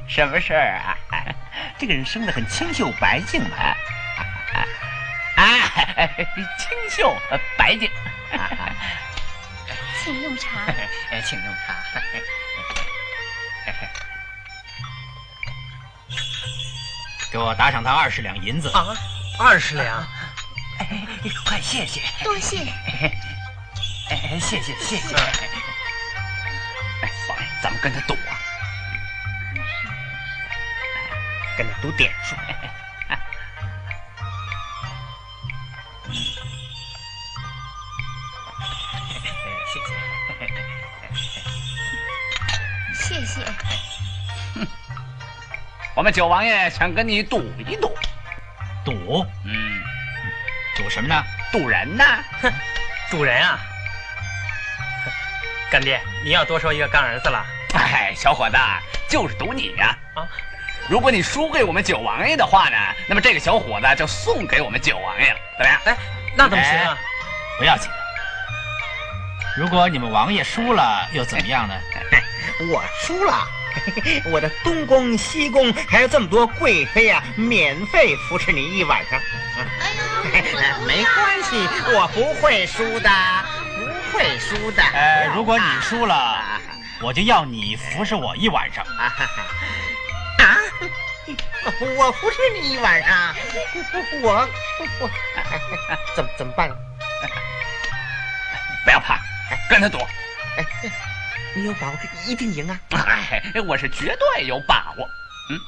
什么事儿啊？这个人生得很清秀白净嘛。哎，清秀白净。 请用茶。 哎，请用茶。给我打赏他二十两银子。 啊，二十两。 哎，快谢谢。 多谢。 哎，谢谢谢谢。哎，王爷，咱们跟他赌啊，跟他赌点数。 谢谢。谢谢。 我们九王爷想跟你赌一赌。 赌？ 嗯， 赌什么呢？ 赌人呢？ 赌人啊！干爹，你要多收一个干儿子了。 哎，小伙子，就是赌你呀！啊，如果你输给我们九王爷的话呢，那么这个小伙子就送给我们九王爷了，怎么样？ 哎，那怎么行啊？ 不要紧。如果你们王爷输了，又怎么样呢？ 我输了，我的东宫西宫还有这么多贵妃啊，免费扶持你一晚上。哎呀，没关系，我不会输的，不会输的。 呃，如果你输了，我就要你服侍我一晚上。 啊，我服侍你一晚上，我我怎么怎么办？ 不要怕，跟他赌。 哎，你有把握一定赢啊？ 哎，我是绝对有把握。嗯，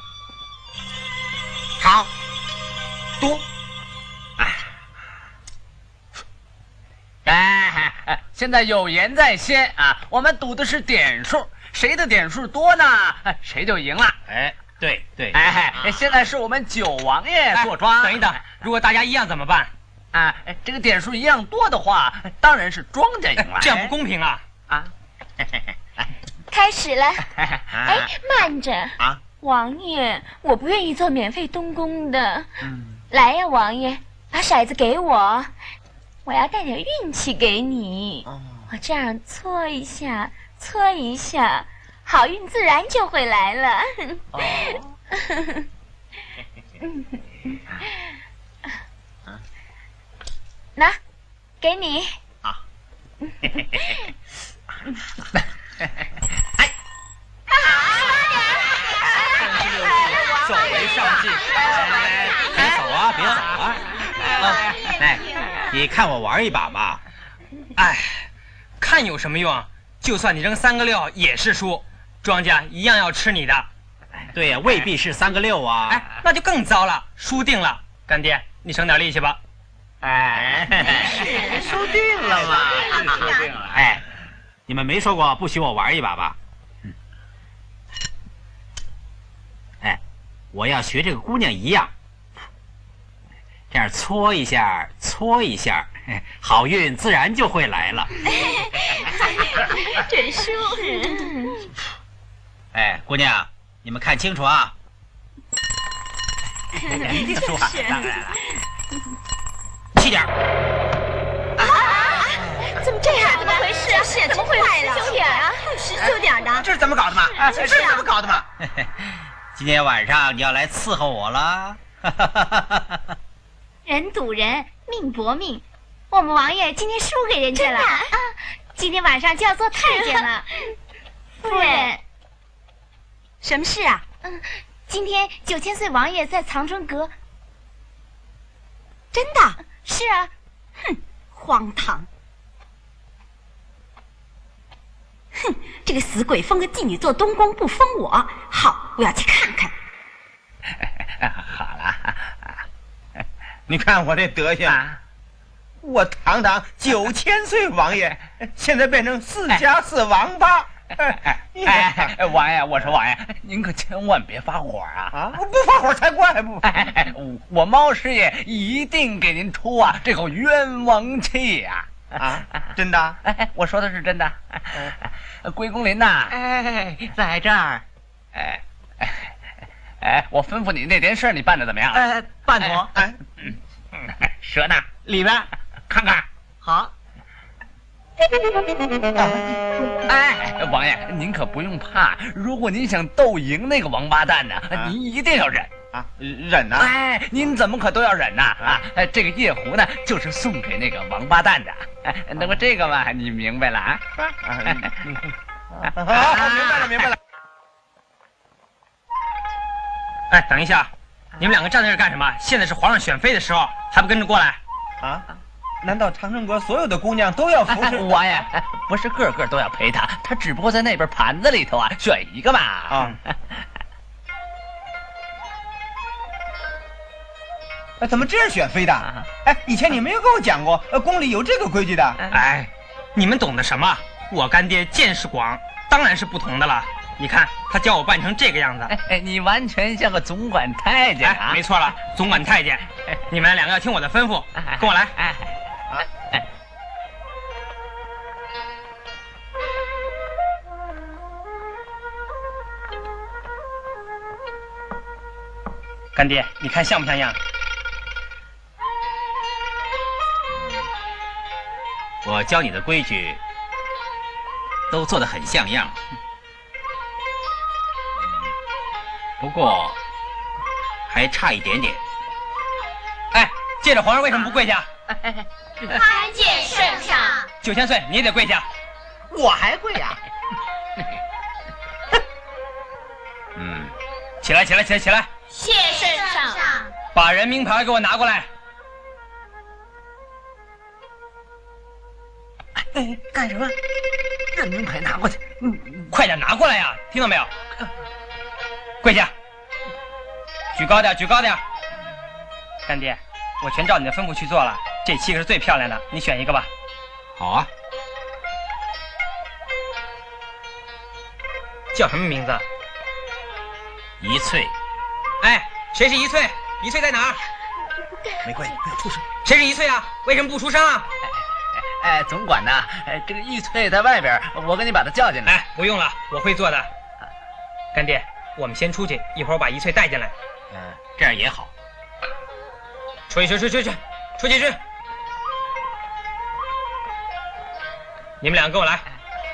好，赌。 哎，现在有言在先啊，我们赌的是点数，谁的点数多呢，谁就赢了。 哎，对对。 哎，现在是我们九王爷坐庄。 等一等，如果大家一样怎么办？ 啊，这个点数一样多的话，当然是庄家赢了。 这样不公平啊！ 啊， 开始了。哎，慢着啊，王爷，我不愿意做免费东宫的。嗯，来呀，王爷，把骰子给我。我要带点运气给你，哦、我这样搓一下，搓一下，好运自然就会来了。哦、拿，给你。啊。 哎。走为上计。别走啊，别走啊！啊，来。你看我玩一把嘛。 哎，看有什么用？就算你扔三个六也是输，庄家一样要吃你的。 对呀，未必是三个六啊。 哎，那就更糟了，输定了。干爹，你省点力气吧。 哎，是输定了嘛？ 是输定了。哎，你们没说过不许我玩一把吧？嗯。哎，我要学这个姑娘一样。这样搓一下，搓一下，好运自然就会来了。 真是。 哎，姑娘，你们看清楚啊！一定输啊！当然了。轻点。 啊！怎么这样？怎么回事啊？是怎么会有十九点啊？十九点的？ 这是怎么搞的嘛？啊，这是怎么搞的嘛？ 今天晚上你要来伺候我了。 人赌人，命搏命。我们王爷今天输给人家了啊！今天晚上就要做太监了。夫人，什么事啊？嗯，今天九千岁王爷在藏春阁。真的？是啊。哼，荒唐！哼，这个死鬼封个妓女做东宫，不封我。好，我要去看看。 好了。 你看我这德行，啊、我堂堂九千岁王爷，现在变成四加四王八。 哎哎哎，王爷，我说王爷，您可千万别发火啊！ 啊，不发火才怪不！ 哎哎，我猫师爷一定给您出啊这口冤枉气呀！ 啊，真的？ 哎，我说的是真的。归公林呐， 哎，在这儿。 哎哎哎，我吩咐你那件事，你办的怎么样？ 哎，办妥。哎， 蛇呢？ 里边看看。好。 哎，王爷，您可不用怕。如果您想斗赢那个王八蛋呢，啊、您一定要忍啊，忍呐、啊！ 哎，您怎么可都要忍呐、啊？啊，这个夜壶呢，就是送给那个王八蛋的。哎，那么这个嘛，你明白了啊？ 啊，好，明白了，明白了。 哎，等一下，你们两个站在这儿干什么？现在是皇上选妃的时候，还不跟着过来？ 啊？难道长生阁所有的姑娘都要服侍王爷？不是个个都要陪他，他只不过在那边盘子里头啊，选一个嘛。啊。 哎，怎么这样选妃的？哎，以前你没有跟我讲过，呃，宫里有这个规矩的。 哎，你们懂得什么？我干爹见识广，当然是不同的了。你看他教我扮成这个样子， 哎哎，你完全像个总管太监啊！ 哎、没错了，总管太监。你们两个要听我的吩咐，跟我来。 哎哎哎。 干爹，你看像不像样？ 我教你的规矩都做得很像样，不过还差一点点。 哎，借着皇上为什么不跪下？ 参见圣上。 九千岁，你也得跪下。 我还跪呀、 啊？嗯，起来，起来，起来，起来。 谢圣上。 把人名牌给我拿过来。 哎，干什么？人名牌拿过去， 嗯，快点拿过来呀！听到没有？跪下，举高点，举高点。干爹，我全照你的吩咐去做了。这七个是最漂亮的，你选一个吧。 好啊。 叫什么名字？ 一翠。 哎，谁是一翠？一翠在哪儿？ 没关系，不要出声。 谁是一翠啊？为什么不出声啊？ 哎，总管呢？哎，这个玉翠在外边，我给你把她叫进来。 哎，不用了，我会做的。干爹，我们先出去，一会儿我把一翠带进来。 嗯，这样也好。 出去，出去，出去，出去去！你们两个跟我来。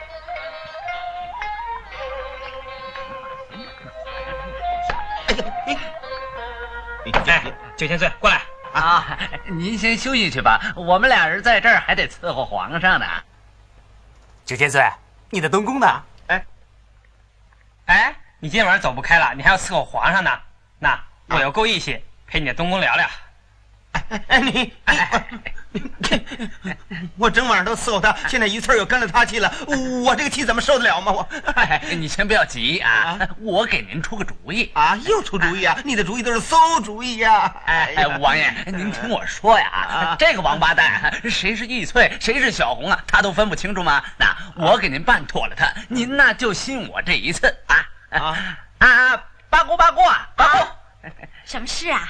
哎，九千岁，过来。 啊，您先休息去吧，我们俩人在这儿还得伺候皇上呢。 九千岁，你的东宫呢？ 哎，哎，你今天晚上走不开了，你还要伺候皇上呢。那我有够义气，陪你的东宫聊聊。 哎哎，你你，我整晚上都伺候他，现在一翠又跟了他去了，我这个气怎么受得了吗？我， 哎，你先不要急啊，我给您出个主意啊，又出主意啊！你的主意都是馊主意呀！ 哎哎，王爷，您听我说呀，这个王八蛋，谁是易翠，谁是小红啊，他都分不清楚吗？那我给您办妥了他，您呢就信我这一次啊啊啊！八姑八姑啊，八姑， 什么事啊？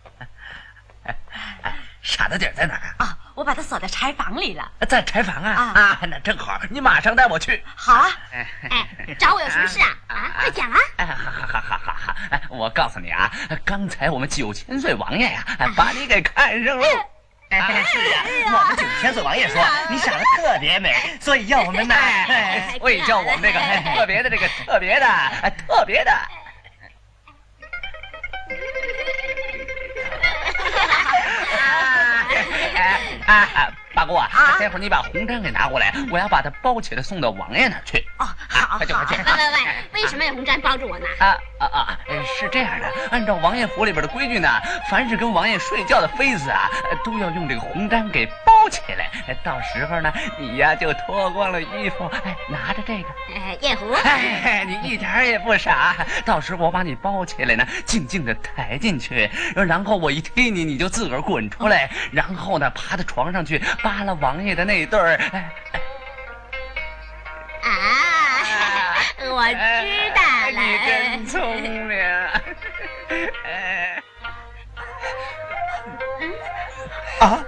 傻大姐在哪儿啊？ 哦，我把她锁在柴房里了。 在柴房啊？啊, 啊，那正好，你马上带我去。 好啊。哎，找我有什么事啊？啊，快讲啊！ 哎，哈哈哈哈哈哈！哎，我告诉你啊，刚才我们九千岁王爷呀、啊，把你给看上喽。 哎，是啊，我们九千岁王爷说你长得特别美，所以要我们呢， 哎，所以叫我们这个特别的这个特别的特别的。啊，八姑啊，待会儿你把红毡给拿过来，我要把它包起来送到王爷那儿去。 哦，好， 快去快去！ 喂喂喂，为什么有红毡包着我呢？ 啊啊啊！是这样的，按照王爷府里边的规矩呢，凡是跟王爷睡觉的妃子啊，都要用这个红毡给包起来。到时候呢，你呀就脱光了衣服，哎，拿着这个， 哎，夜壶， 哎，你一点也不傻。到时候我把你包起来呢，静静的抬进去，然后我一踢你，你就自个儿滚出来，然后呢，爬到床上去扒拉王爷的那对儿。哎啊，我知道了。 你真聪明。啊！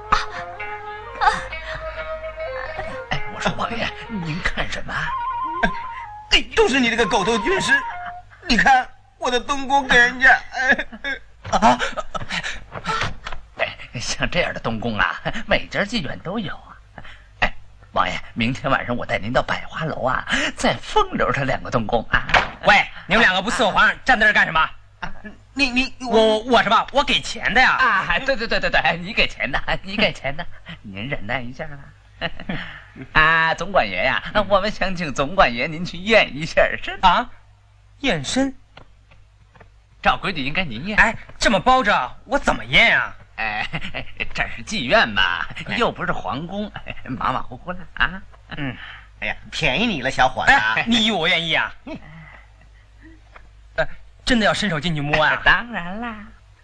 哎，我说王爷，您看什么？ 哎，都是你这个狗头军师！你看我的东宫给人家，哎啊！哎，像这样的东宫啊，每家妓院都有啊。哎， 王爷，明天晚上我带您到百花楼啊，在凤楼上两个动工啊。 喂，你们两个不伺候皇上，站在这儿干什么？ 你你我我什么？我给钱的呀！ 啊，对对对对对，你给钱的，你给钱的，您忍耐一下啊。啊，总管爷呀，我们想请总管爷您去验一下身啊，验身。 照规矩应该您验。 哎，这么包着，我怎么验啊？ 哎，这是妓院嘛，又不是皇宫，马马虎虎了啊。 嗯，哎呀，便宜你了，小伙子。 哎，你以为我愿意啊？呃，真的要伸手进去摸啊？ 当然啦。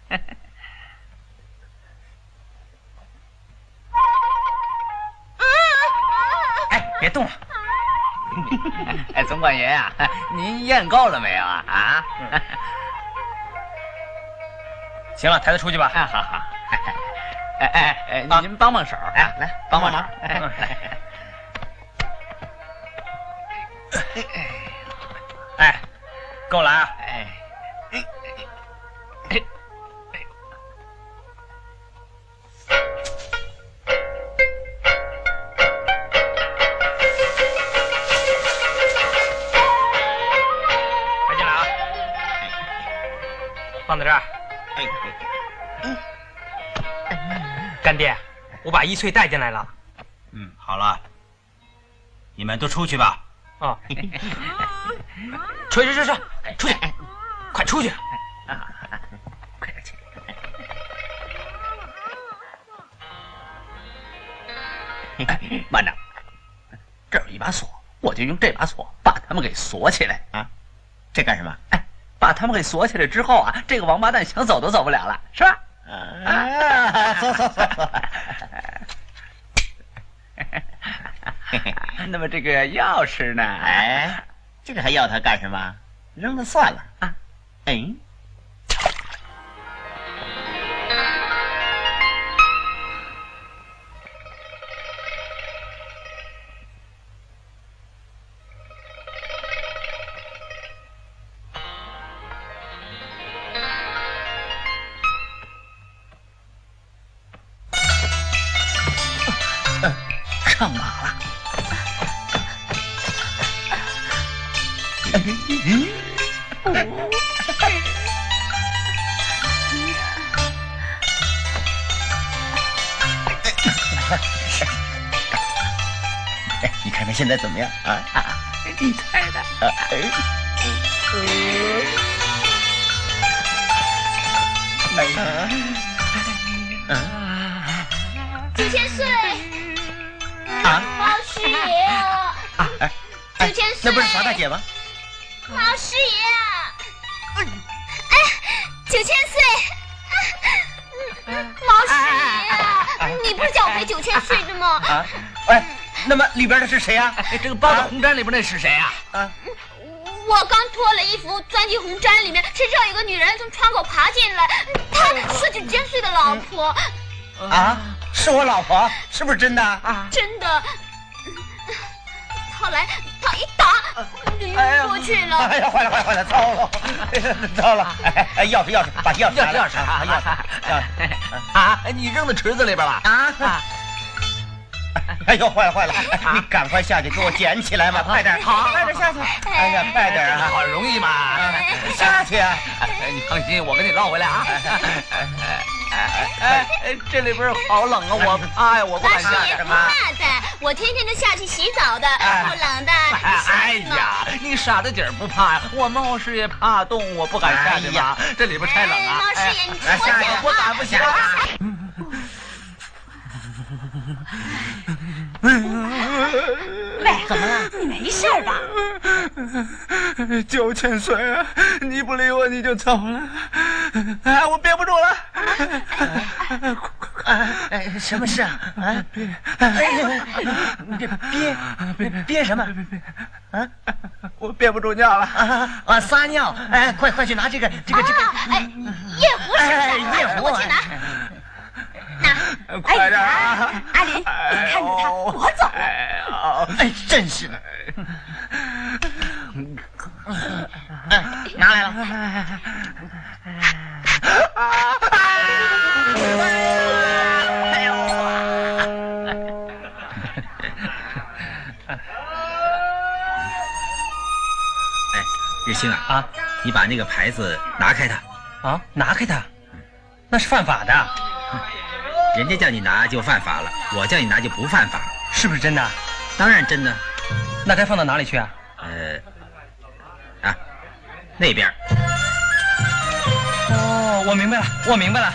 哎，别动了。 哎，总管爷呀、啊，您验够了没有啊？啊？ 行了，抬他出去吧。 哎，好好。哎哎哎，您帮帮手， 哎，来帮帮忙。 哎， 哎，跟我来啊！ 哎， 快进来啊！放在这儿。干爹，我把一翠带进来了。 嗯，好了，你们都出去吧。 哦，出去，出去，出去，快出去！ 快点去！哎，慢着，这有一把锁，我就用这把锁把他们给锁起来啊！这干什么？ 哎，把他们给锁起来之后啊，这个王八蛋想走都走不了了，是吧？ 啊，走走走走。 那么这个钥匙呢？ 哎，这个还要它干什么？扔了算了啊！哎， 上马了。 哎，你看看现在怎么样啊？ 啊，你猜的。 啊，哎， 九千岁。 啊！ 毛师爷啊！ 啊，哎， 九千岁， 那不是傻大姐吗？ 毛师爷啊！哎，九千岁，毛师爷啊！你不是叫我陪九千岁的吗？ 啊，哎，那么里边的是谁呀？ 哎，这个包在红毡里边那是谁呀？ 啊， 我刚脱了衣服，钻进红毡里面，谁知道有个女人从窗口爬进来，她是九千岁的老婆。 啊，是我老婆，是不是真的啊？ 真的。后来他一打，就晕过去了。 哎呀，坏了坏了坏了，糟了，糟了！哎哎，钥匙钥匙，把钥匙钥匙钥匙啊钥匙钥匙啊！你扔到池子里边了啊！哎呦，坏了坏了！你赶快下去给我捡起来嘛，快点， 好， 快点下去！哎呀，快点啊！ 好容易嘛， 下去啊！ 你放心，我给你捞回来啊！哎哎，这里边好冷啊，我怕呀，我不敢下去。 什么？怕的，我天天都下去洗澡的，不冷的。 哎呀，你傻大姐不怕呀？我冒失也怕冻，我不敢下去呀。这里边太冷了。 冒失也，你听我讲， 我敢不下。 喂，怎么了？你没事吧？ 九千岁啊！你不理我你就走了，哎，我憋不住了。 哎哎，什么事啊？啊，憋，哎，憋憋憋什么？啊， 我憋不住尿了啊啊！撒尿！哎，快快去拿这个这个这个。 哎，夜壶是哎，夜壶， 我去拿。 拿，快点啊！ 阿林，你看着他，我走了。 哎，真是的。哎，拿来了。哎呦！ 兴啊啊！ 你把那个牌子拿开它。 啊，拿开它，那是犯法的。 人家叫你拿就犯法了，我叫你拿就不犯法， 是不是真的？ 当然真的。 那该放到哪里去啊？ 呃，啊，那边。 哦，我明白了，我明白了。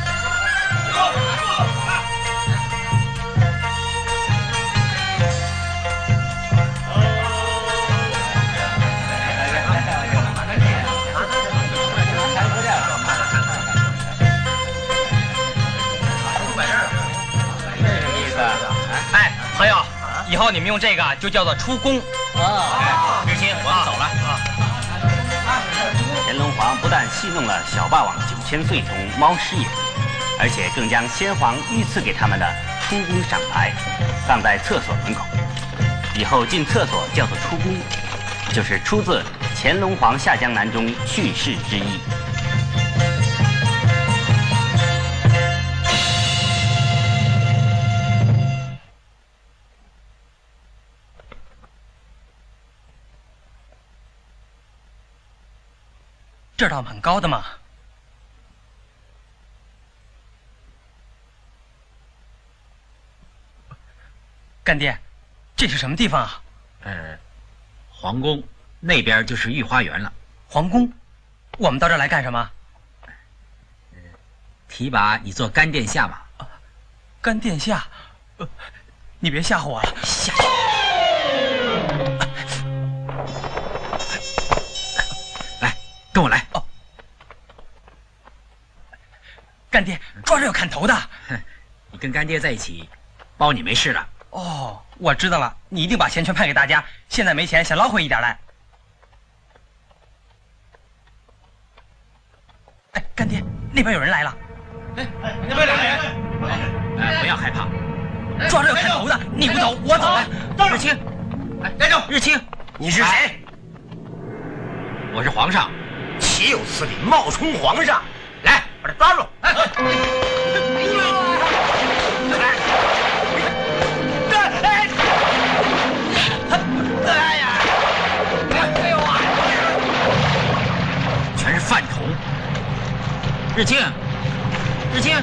哎，朋友，以后你们用这个就叫做出宫。 啊，日清，我们走了啊。 乾隆皇不但戏弄了小霸王九千岁童猫师爷，而且更将先皇御赐给他们的出宫赏牌放在厕所门口，以后进厕所叫做出宫，就是出自《乾隆皇下江南》中趣事之一。 这道蛮高的嘛。干爹，这是什么地方啊？ 呃，皇宫那边就是御花园了。 皇宫，我们到这儿来干什么？ 呃，提拔你做干殿下嘛。 啊，干殿下，呃，你别吓唬我了。 下去。跟我来哦，干爹，抓着要砍头的。 你跟干爹在一起，包你没事了。 哦，我知道了，你一定把钱全派给大家，现在没钱，想捞回一点来。哎，干爹，那边有人来了。 哎，那边来人。 哎，不要害怕， 抓着要砍头的，你不走，我走了。 日清， 哎，站住！ 日清， 你是谁？ 我是皇上。 岂有此理！冒充皇上！来，把他抓住！哎， 哎呀！哎呦啊！ 全是饭桶！日清，日清。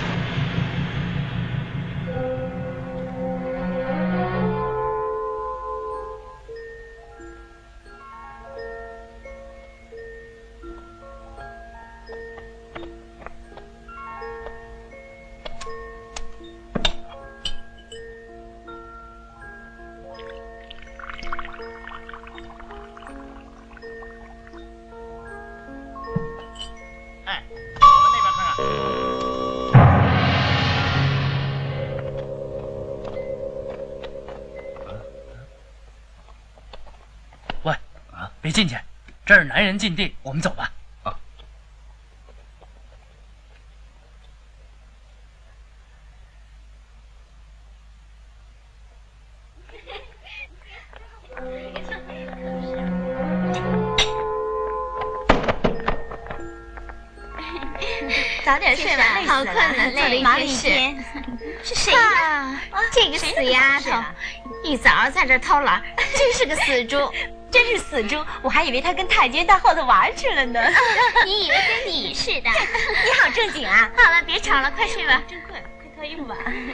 别进去，这儿男人禁地，我们走吧。 啊。 早点睡吧，好困了，累忙了一天。是谁呀？这个死丫头，一早在这偷懒，真是个死猪。真是死猪！我还以为他跟太监到后头玩去了呢。你以为跟你似的？你好正经啊！好了，别吵了，快睡吧。真困，快脱衣服吧。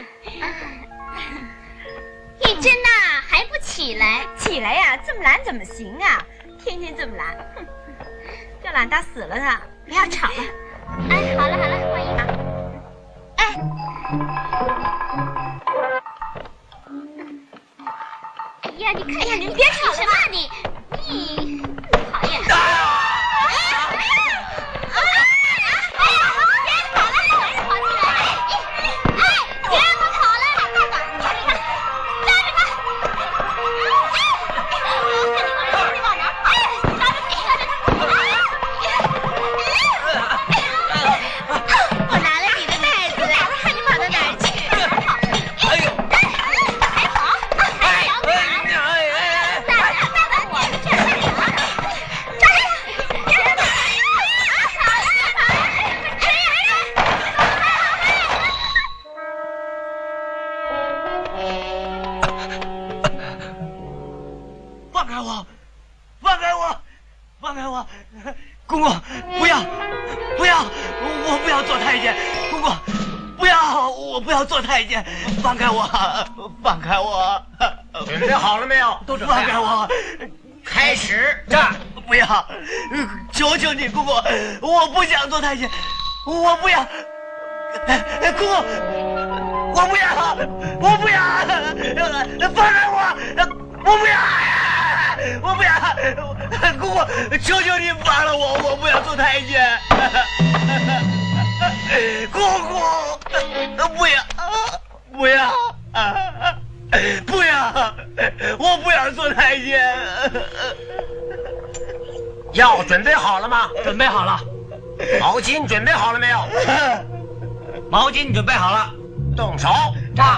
玉珍呐，还不起来？起来呀！这么懒怎么行啊？天天这么懒，哼，要懒打死了他！不要吵了。哎，好了好了，换衣服。哎。哎呀，你看呀，你别吵了嘛，你你讨厌！哎呀，哎呀，哎呀，别吵了，有人跑进来了！哎，别让他跑了，抓着他，抓着他！哎，我看你往哪，你往哪跑？哎，抓着你，抓着他！我拿了你的袋子，看你跑到哪儿去！哎呦！还跑！还小马！大公公，不要，不要，我不要做太监，公公，不要，我不要做太监，放开我，放开我。 准备好了没有？ 都准备好了。放开我， 开始战！ 不要，求求你，公公，我不想做太监，我不要，公公，我不要，我不要，放开我，我不要。我不要，姑姑，求求你放了我，我不要做太监。姑姑，不要，不要，不要，我不要做太监。 药准备好了吗？ 准备好了。 毛巾准备好了没有？ 毛巾准备好了。 动手！ 炸！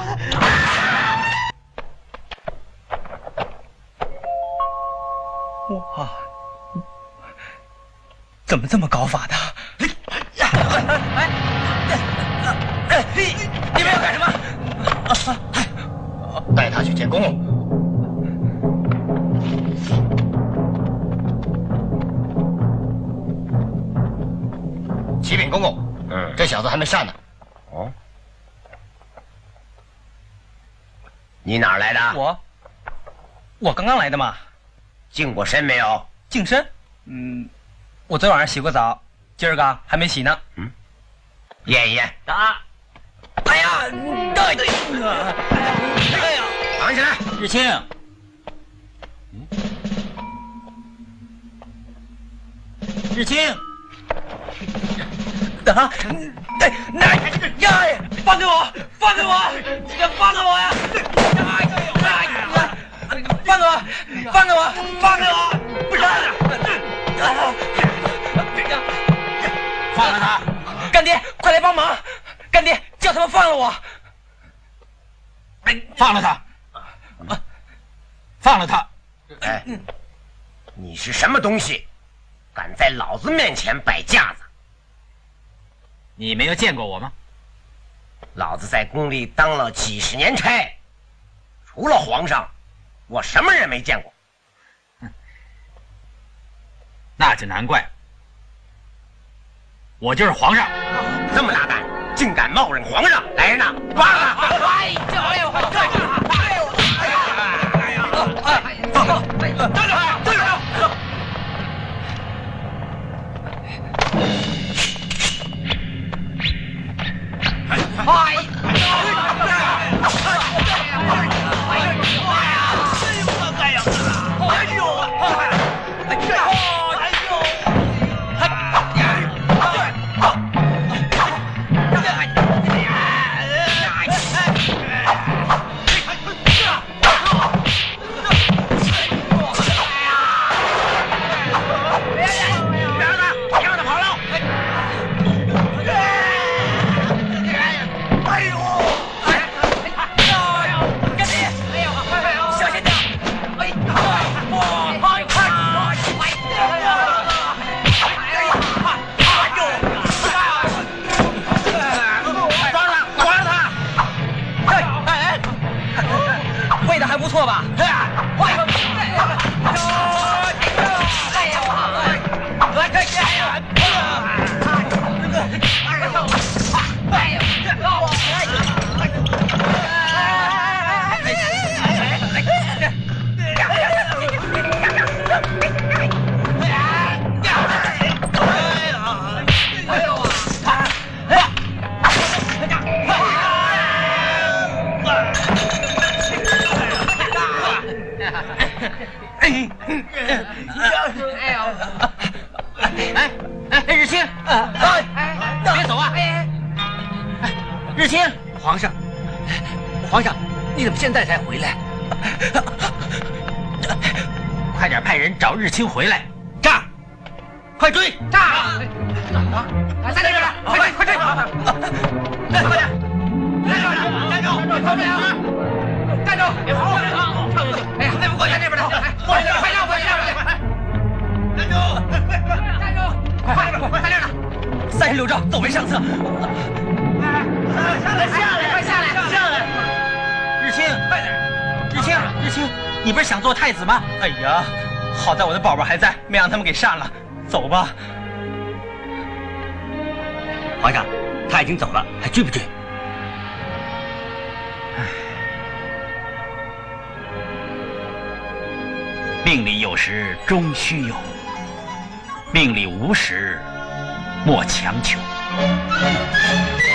哇，怎么这么搞法的？哎，你们要干什么？ 带他去见公公。启禀公公，嗯，这小子还没上呢。 哦，你哪儿来的？ 我，我刚刚来的嘛。 净过身没有？ 净身？嗯，我昨晚上洗过澡，今儿个还没洗呢。 嗯，验一验。 打！哎呀，对对。哎呀， 绑起来！ 日清。 嗯， 日清。 啊！哎，那呀！放开我！放开我！放开我呀！放开我！放开我！放开我！不是！ 放了他！ 干爹，快来帮忙！干爹，叫他们放了我！ 放了他！放了他！哎，你是什么东西？敢在老子面前摆架子？ 你没有见过我吗？ 老子在宫里当了几十年差，除了皇上，我什么人没见过。 那就难怪，我就是皇上。 这么大胆，竟敢冒认皇上！来人呐，抓了他！ 哎呀，哎呦，哎呦，哎呦，哎呀，哎，站住！站住！站住！哎！ 现在才回来，快点派人找日清回来，炸！快追！ 炸！在这边，快追，快追！快点！站住！站住！站住！别跑！哎呀，再不过去那边来！快点！快让！快让！站住！站住！快点！快点！ 三十六招，走为上策。 下来！下来！快下来！下来！ 日清，快点！日清，日清，你不是想做太子吗？ 哎呀，好在我的宝宝还在，没让他们给杀了。走吧。 皇上，他已经走了，还追不追？ 命里有时终须有，命里无时莫强求。